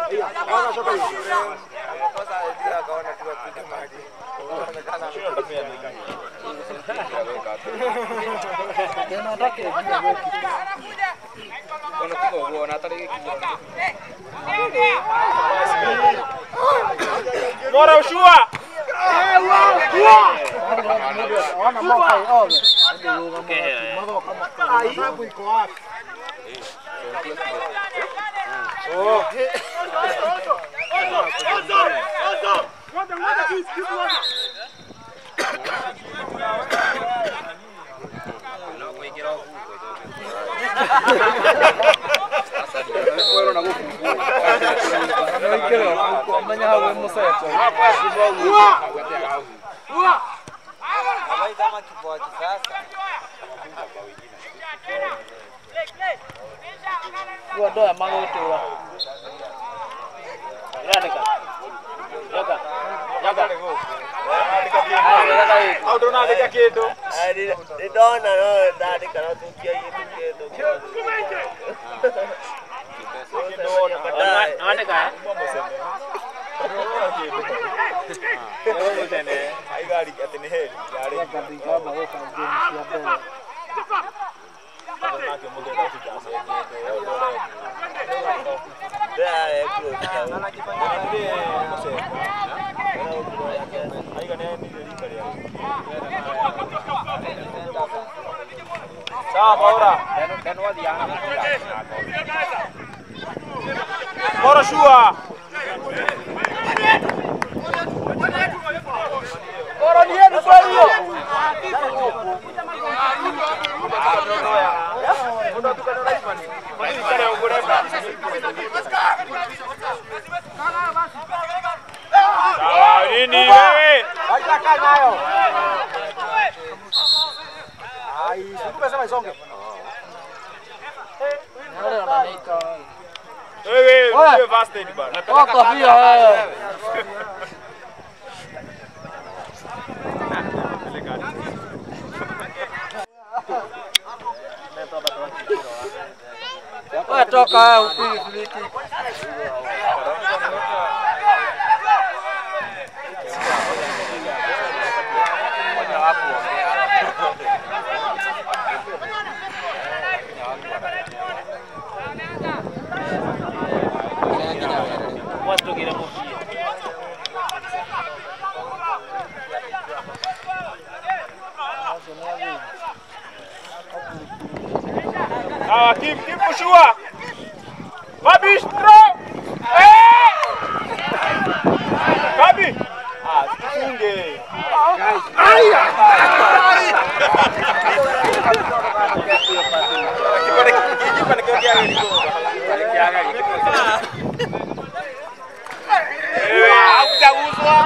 Bora Ushua! Ona moka ole. Oh. Gua doa mau itu lah. Ya dekat. Jaga. Jaga. Au dona dekat gitu. Di di dona no dari kalau tu kia itu kia tu. Dona dekat. Ai gari atene he. Gari Gadi ka mau kan game siapa. Bora Shua! Bora dia di Bahia. Ah, ini wewe. Acha nayo. Ai, siku pesa isonge. Ndio ananika. Wewe, wewe fast ni bana. Toka pia wewe. Wewe toka upige filiki. Mostro que era movia. Ah, Kim, Kim Ushua! Babistro! Eh! Gabi! Ah, funge. Ai! Gimana gimana kau dia ini tu? Balik dia lagi. Eh, aku tak usah.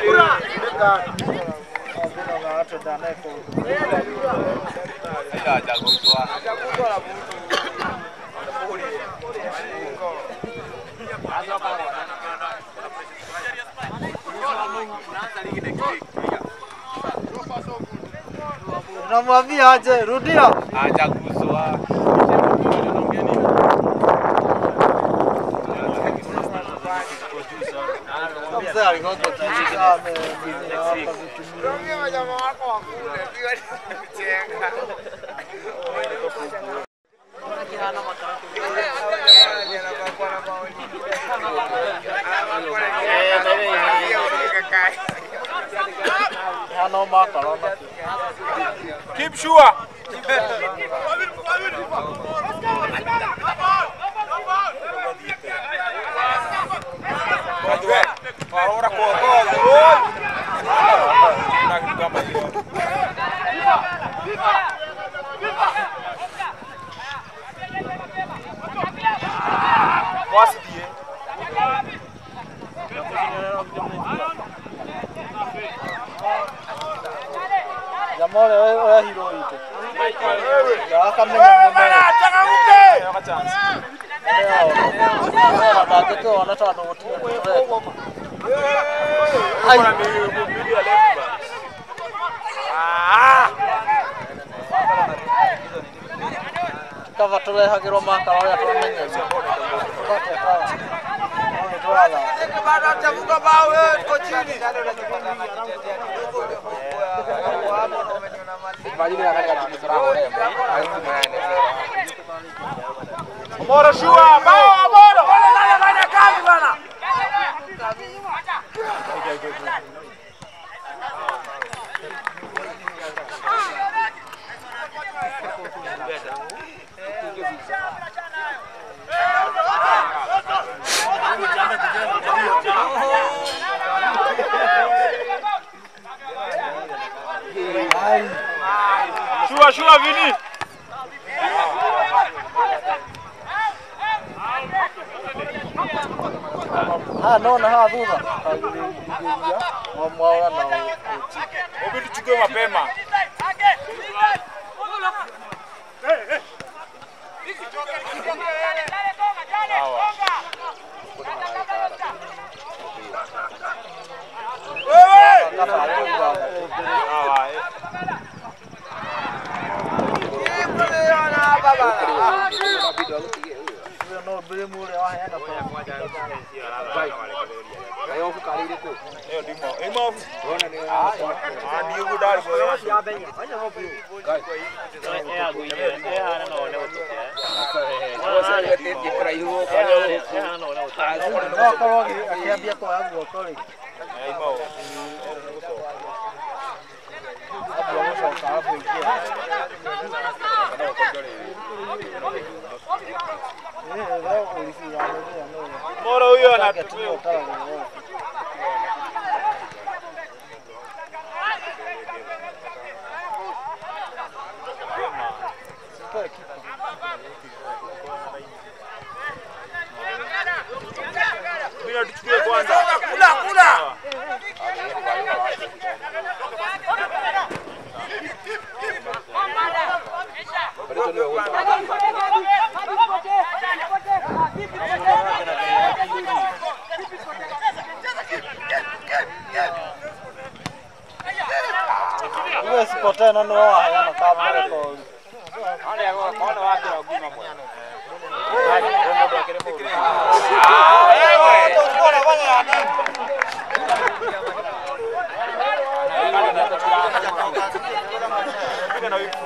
Ada jago tua. Jago tua lah. Namwambia aje, rudia. Aja kuswa. Mzee alikuwa kitu ame Ndio majamaa wako wakule, pia mchenga. Hano makarona. Keep sure. Ahora con gol. Quase dia. Jamore oya hiro ite. Ya kamenya mwana. Changa mute. Ya chance. Ya batete ona tano wote. Ai. Ah. Kava tole hagiro makara ya tamenye. wala. Bado atafunga bao wewe uko chini. Moro shua, bao Moro. Wale nani fanya kazi bana. Shua shua Vini. Ha naona hawa dhudha. Mwaona na. Hebu tuchukue mapema. No bremu le wa yana kwa. Ayo kukalile ko. Hiyo ndimo. Imo. Ah, ndio kudari kwa hiyo. Fanya hapo. Eh, hapo ile. Eh, hana naona utokea. Sasa ile tete kwa hiyo kwa hiyo. Eh, hana naona utokea. No kwa akiambia kwa yangu kwa. Imo. Hapo hapo hapo ingia. Moro huyo anatumia. Bila tuchukue kwanza. Kula kula. Wewe sipotee na no hayana kama rekodi. Ana yako kona wapi na ugima kwa. Ah, wewe. Tulikuwa tunafanya nini? Piga na wipu.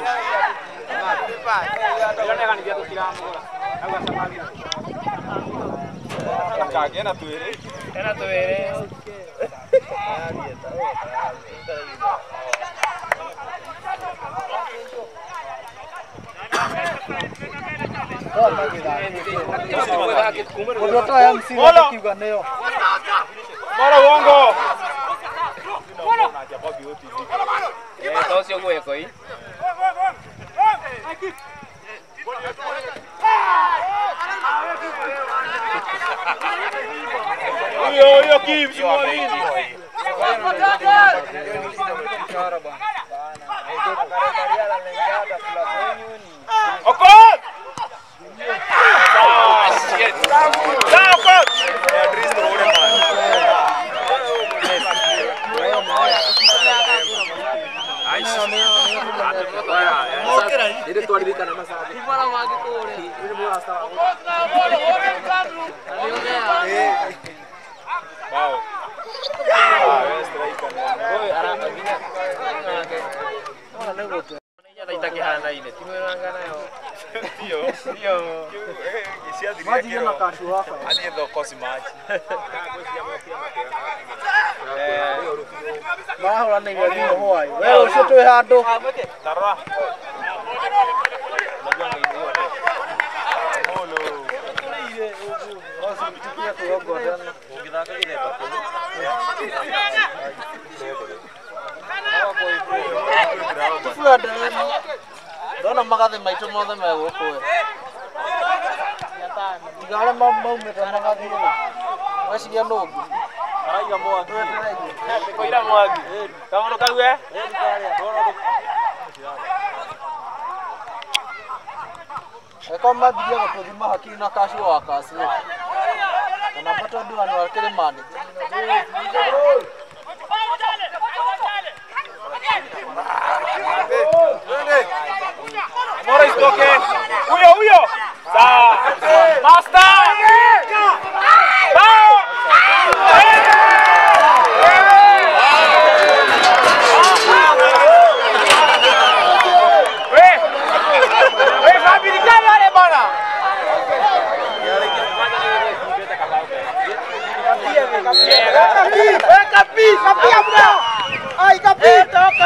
Kagena tuere. Tena tuere. Ndio ya msingi kiuga nayo. Moro uongo. Eh, tosi ogwe koi. Huyo huyo Kim simwamini. Okot! Ah, shit. Sawa coach. Ya Dries ndo ule man. Aisha. Ile tualibika na masaa. Ibara magi kore. Ile bora sawa. Wow. Ah, wewe striker. Oi, aranga binya. Ona nego tu. Ina itaki hana ine. Timueranga nayo. Ndio. Ndio. Eh, kisia diria Maji na kashu hapa. hadi ndo kosi maji. Mahora ni ndio hoai. Wewe usitoe hado. Tarwa. Molo. Tukia kuogo tena. Ungidhaka kile hapo. Tufuya ndani. Ndona magathe maitũ mothe megũkũ. Igare maumĩte magathe. Weciria nũngu. Araiga mwaki. Koira mwaki. Kamono kague? Eko mambia gũtũthima hakiri na kacu wa kasi. Kana bato ndu anu akĩrĩ mani. Moro isitoke. Huyo huyo. Sawa. Master. Bao. Kapi, kapi apa? Ai kapi toka.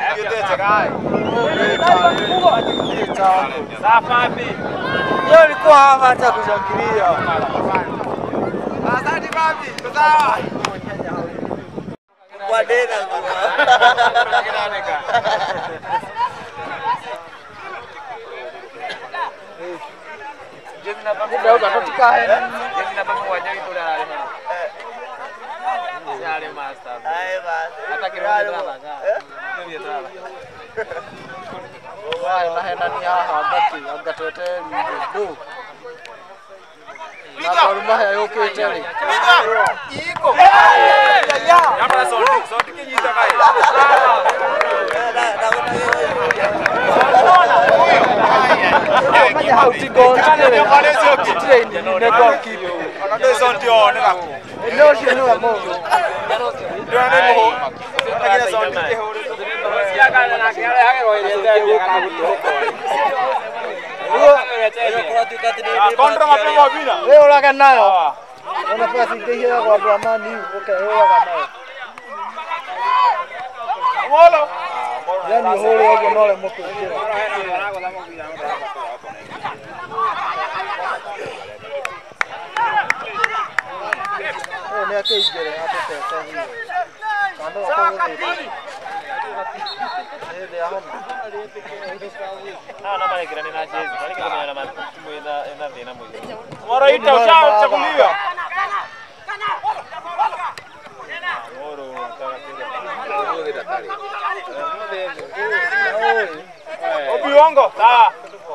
Safari. Leo nilikuwa hapa hata kushangilia. Asante kapi. Sawa. Kwa dena. Ndio katika hena. Jadi dapat wajah itu dah ada. Si ada master. Ai basi. Hata kira dia lah kan. Dia dia lah. Wah, na hena ni haha ngati angatete ndu. Na rumah ya yoke tele. Iko. Nyama sauti, sauti kinyita kai. Hauti gol tele. Train ni go kipo. Ndio sauti yao ni kako. Ndio shinu ya moyo. Ndio ni mo. Ndio sauti ke hore. Siapa kan nak kira hake roh dia dia kan betul. Kontra mapema bina. Wewe ulaga nayo. Unafanya singehia kwa Brahmani, okay, wewe ulaga nayo. Molo. Yani hole yake nole moko. Oh, ni yake ijere hapo pesa hiyo. Kando hapo ni. Eh, dia hapo. Ah, nama kira ni najezi. Bali kita punya nama timu ina ina dena moja. Mara ita uchao chakuliwa. Moro Obi wango. Sawa.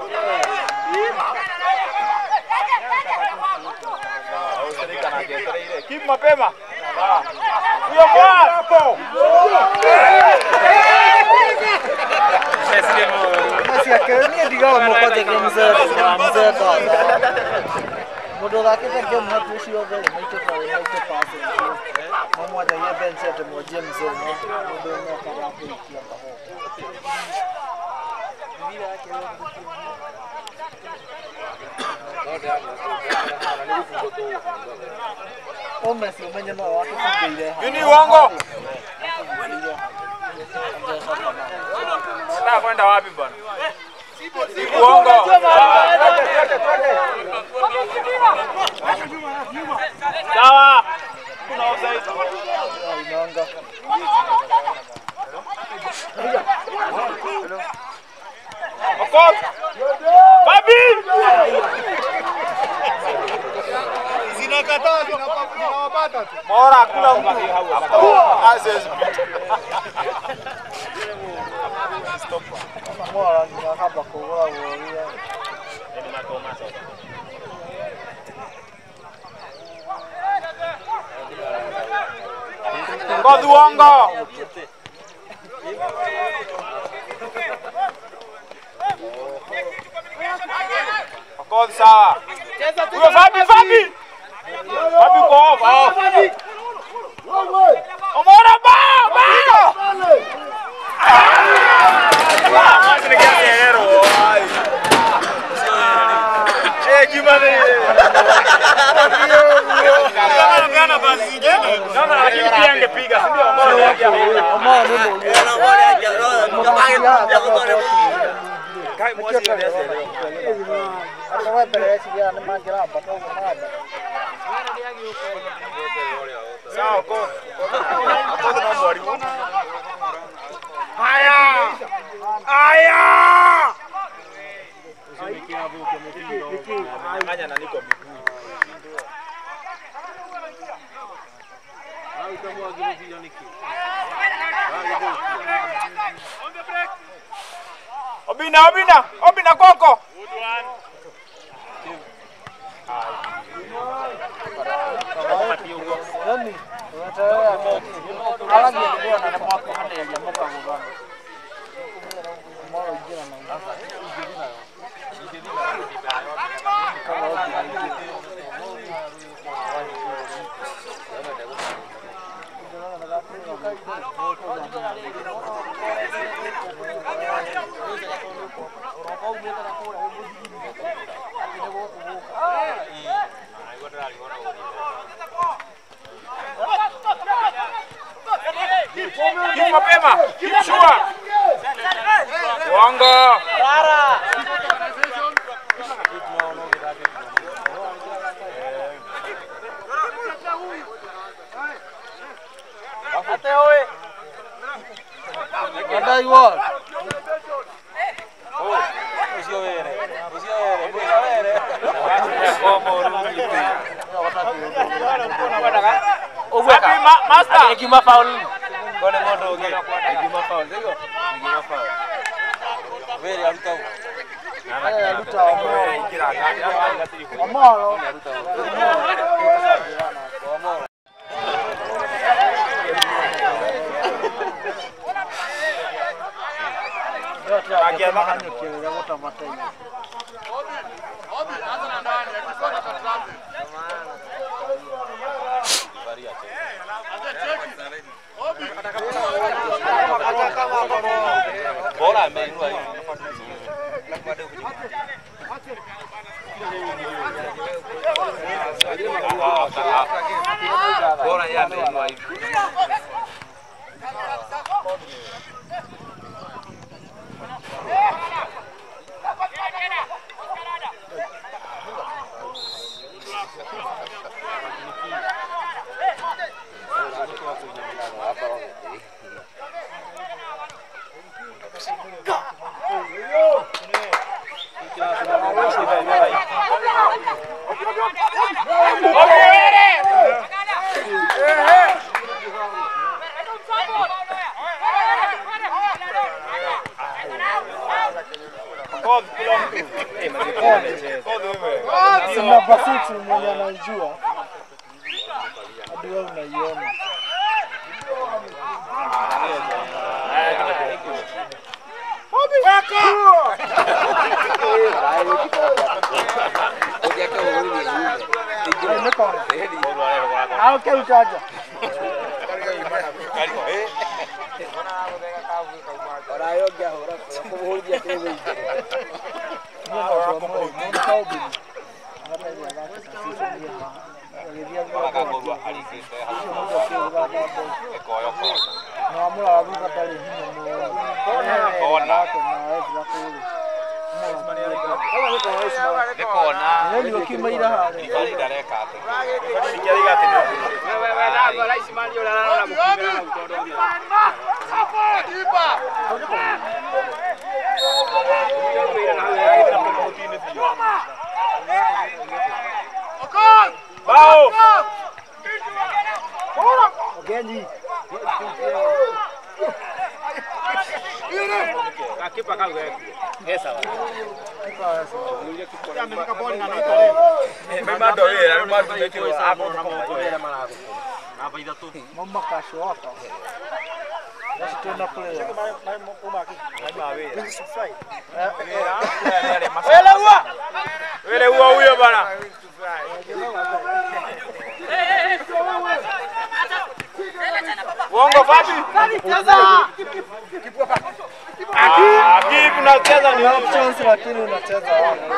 Kim mapema. Sawa. Huyo mwana hapo. Masih akhirnya digawa mau pada game zero, mzee kwanza. Mudo wake kwa game na pushi over, maite kwa maite pass. Mama ada ya bench ya mo game zero, mudo na kama kuikia hapo. Oh, Messi umenye na watu kubeire. Yuni wango. Nataka kwenda wapi bwana? Uongo. Sawa. Kuna offside. Inaanga. Okot. Babi. Zinakataa zinawapata tu. Mora kula mtu. Access. Stop. Mora ni hapa kwa wao. Ini mako masuk. Ngozi wango. Okot sawa. Huyo Fabi Fabi. Fabi kwa off. Fabi. Omora ba ba. Ah, ni kama hero. Eh, gimana ni? Kama ngana basi. Naona lakini pia angepiga, si ndio? Omora yake. Omora ndio. Omora yake. Omora Kai mosi ndio. Atawa bere ya ni mangira hapa kwa mada. Sawa ko. Hapo na mwalimu. Haya! Haya! Anya na niko miguu. Obina, Obina, Obina Koko. Yani, unataka ala ndio na mwako hata ya moka ngoma. Moro jina na mapema. Shua. Wanga. Rara. Ate oe. Ada iwal. Oh, usio vere. Usio vere, usio vere. Como rugi. Ogweka. Master. Egima foul. Kone mondo oge. Egima foul. Ndio. Egima foul. Vere aluta. Aya luta Amaro. Amaro. Agia mahanyo kiele gota matai. Bola ameinua hivi. Bola yeye ameinua hivi. Sina basitu mwenye anajua. Hadi wewe unaiona. Au que utaja. Ora yo gya hora ko hol dia ke wei. Bao. Ogeni. Kipa kago yake. Esa. Amefika boli na naita leo. Mimi bado wewe, mimi bado tumetiwa hapo na mambo. Hapa ida tu. Mama kasho hapa. Basi tuna player. Wele huwa. Wele huwa huyo bana. Wongo Fabi. Akip unacheza ni Options lakini unacheza wapi?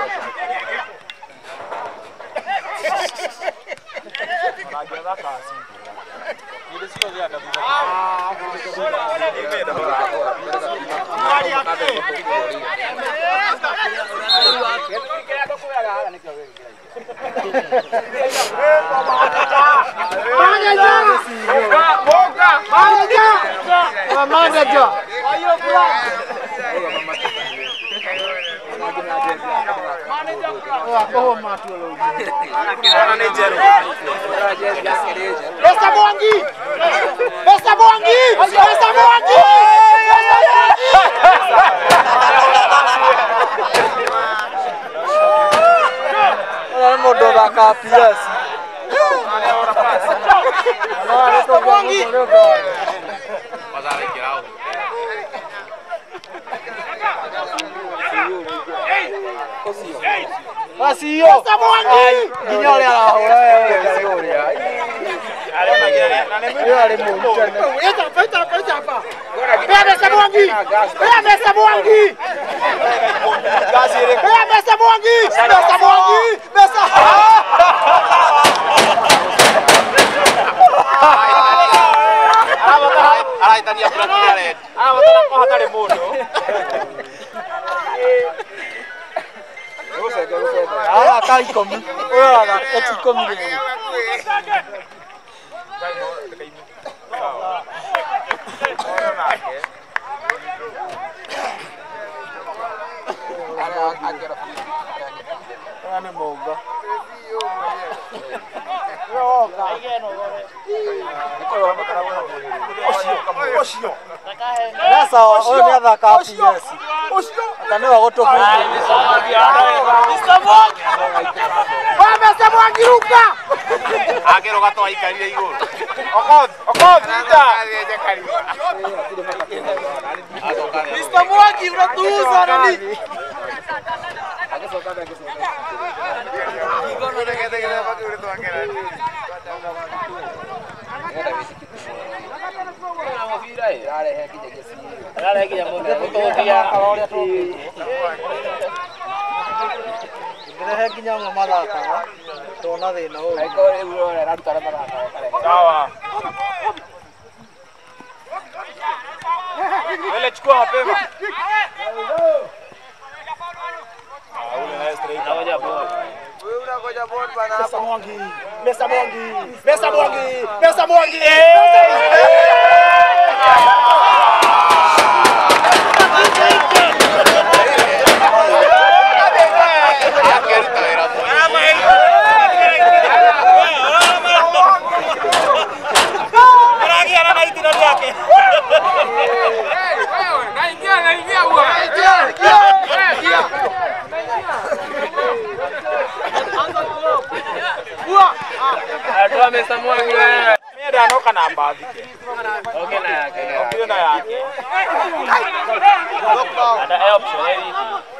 Unajua kasi. Ile sio vya kabisa. Ah, imeenda bora. Mali yake. Manager. Pesa Mwangi! Pesa Mwangi! Pesa Mwangi! Modo da Capias. Pesa Mwangi! Mazale kirao. Basi hiyo. Pesa Mwangi! Ginyole ala hora. Hiyo alimuita. Eta pesa pesa hapa. Pesa Mwangi! Pesa Mwangi! Pesa Mwangi! Pesa Mwangi! Pesa Ai tania prakira. Gũtara kwa hatarĩ mũndũ. Gũcenge gũcenge. Ah, ka ikomi. Oya ga eti ikomi rĩu. Ana moga. Yoga. Ũcio. Sasa huyo ni athaka P S. Akaneo gũtũbũra. Mister Mwangi. Wa Mister Mwangi ruka. Agero gatwa ikarire igũrũ. Okoth, Okoth nita. Mister Mwangi unatuuza nani? Akisoka akisoka. Kigono ndege ndege baki ule twakera. Ngirehe nginya ngo mathaka tona thina ũyũ. Sawa. Wele chukua mapema. Ah, ule na straight. Ngoja ball. Wewe unangoja ball bana hapa. Mister Mwangi. Mister Mwangi. Mister Mwangi. Mister Mwangi. Atua Mister Mwangi wewe. Mimi ndio anoka na mbadhike. Okay na yake. Okay na yake. Ada option hili.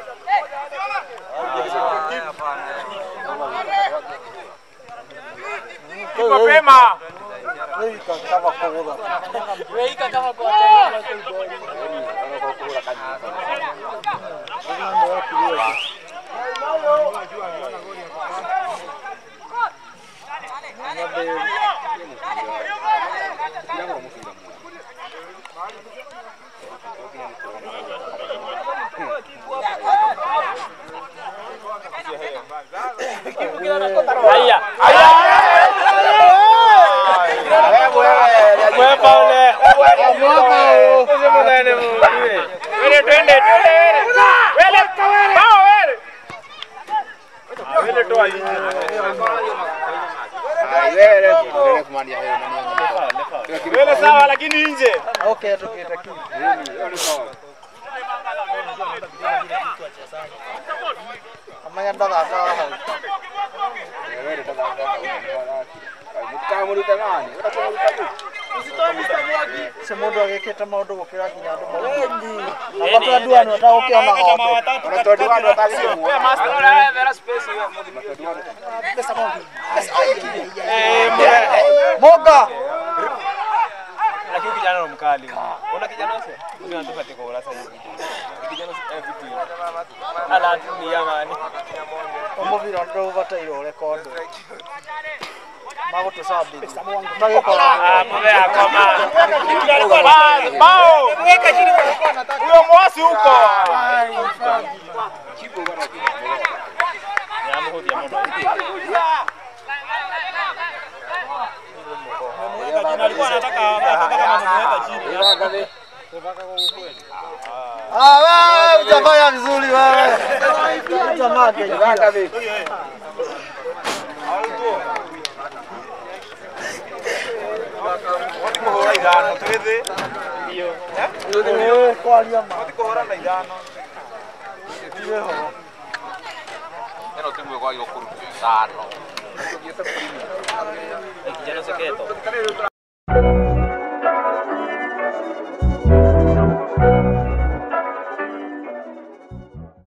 Kipa pema. Wewe kama kuoga. Wewe kama kwa tena. Haya. Haya. Wewe Paule. Wewe twende twende. Wewe bao wewe. Wewe toa hii. Wewe sawa lakini nje. Okay, tukita kitu. Amanya ndathaka haha. Se mũndũ agĩkĩte maũndũ gũkĩra nginya andũ wengi. Na watu anduani watagũkĩona ng'ombe. Wewe master wewe vera space wewe. Moga. Lakini kijana ni mkali. Una kijana wase? Huyo anatoka teko wala sasa hivi. Kijana everything. Ala tu yamani. Omuvira ndo batairo rekondo. Mago to sabi. Ah, mwe akoma. Bao. Weka chini huyo mwasi huko. Chipo bwana. Ya mhudi ya moto. Alikuwa anataka anataka kama mweka chini. Ah, wewe hujafanya vizuri wewe. Utamake hivi. Wati kuhora idano twethe. Ndio. Eh, kwa liama. Wati kuhora na idano. Ndio ho. Eno timu kwa hiyo kurutu sana. Kijana seketo.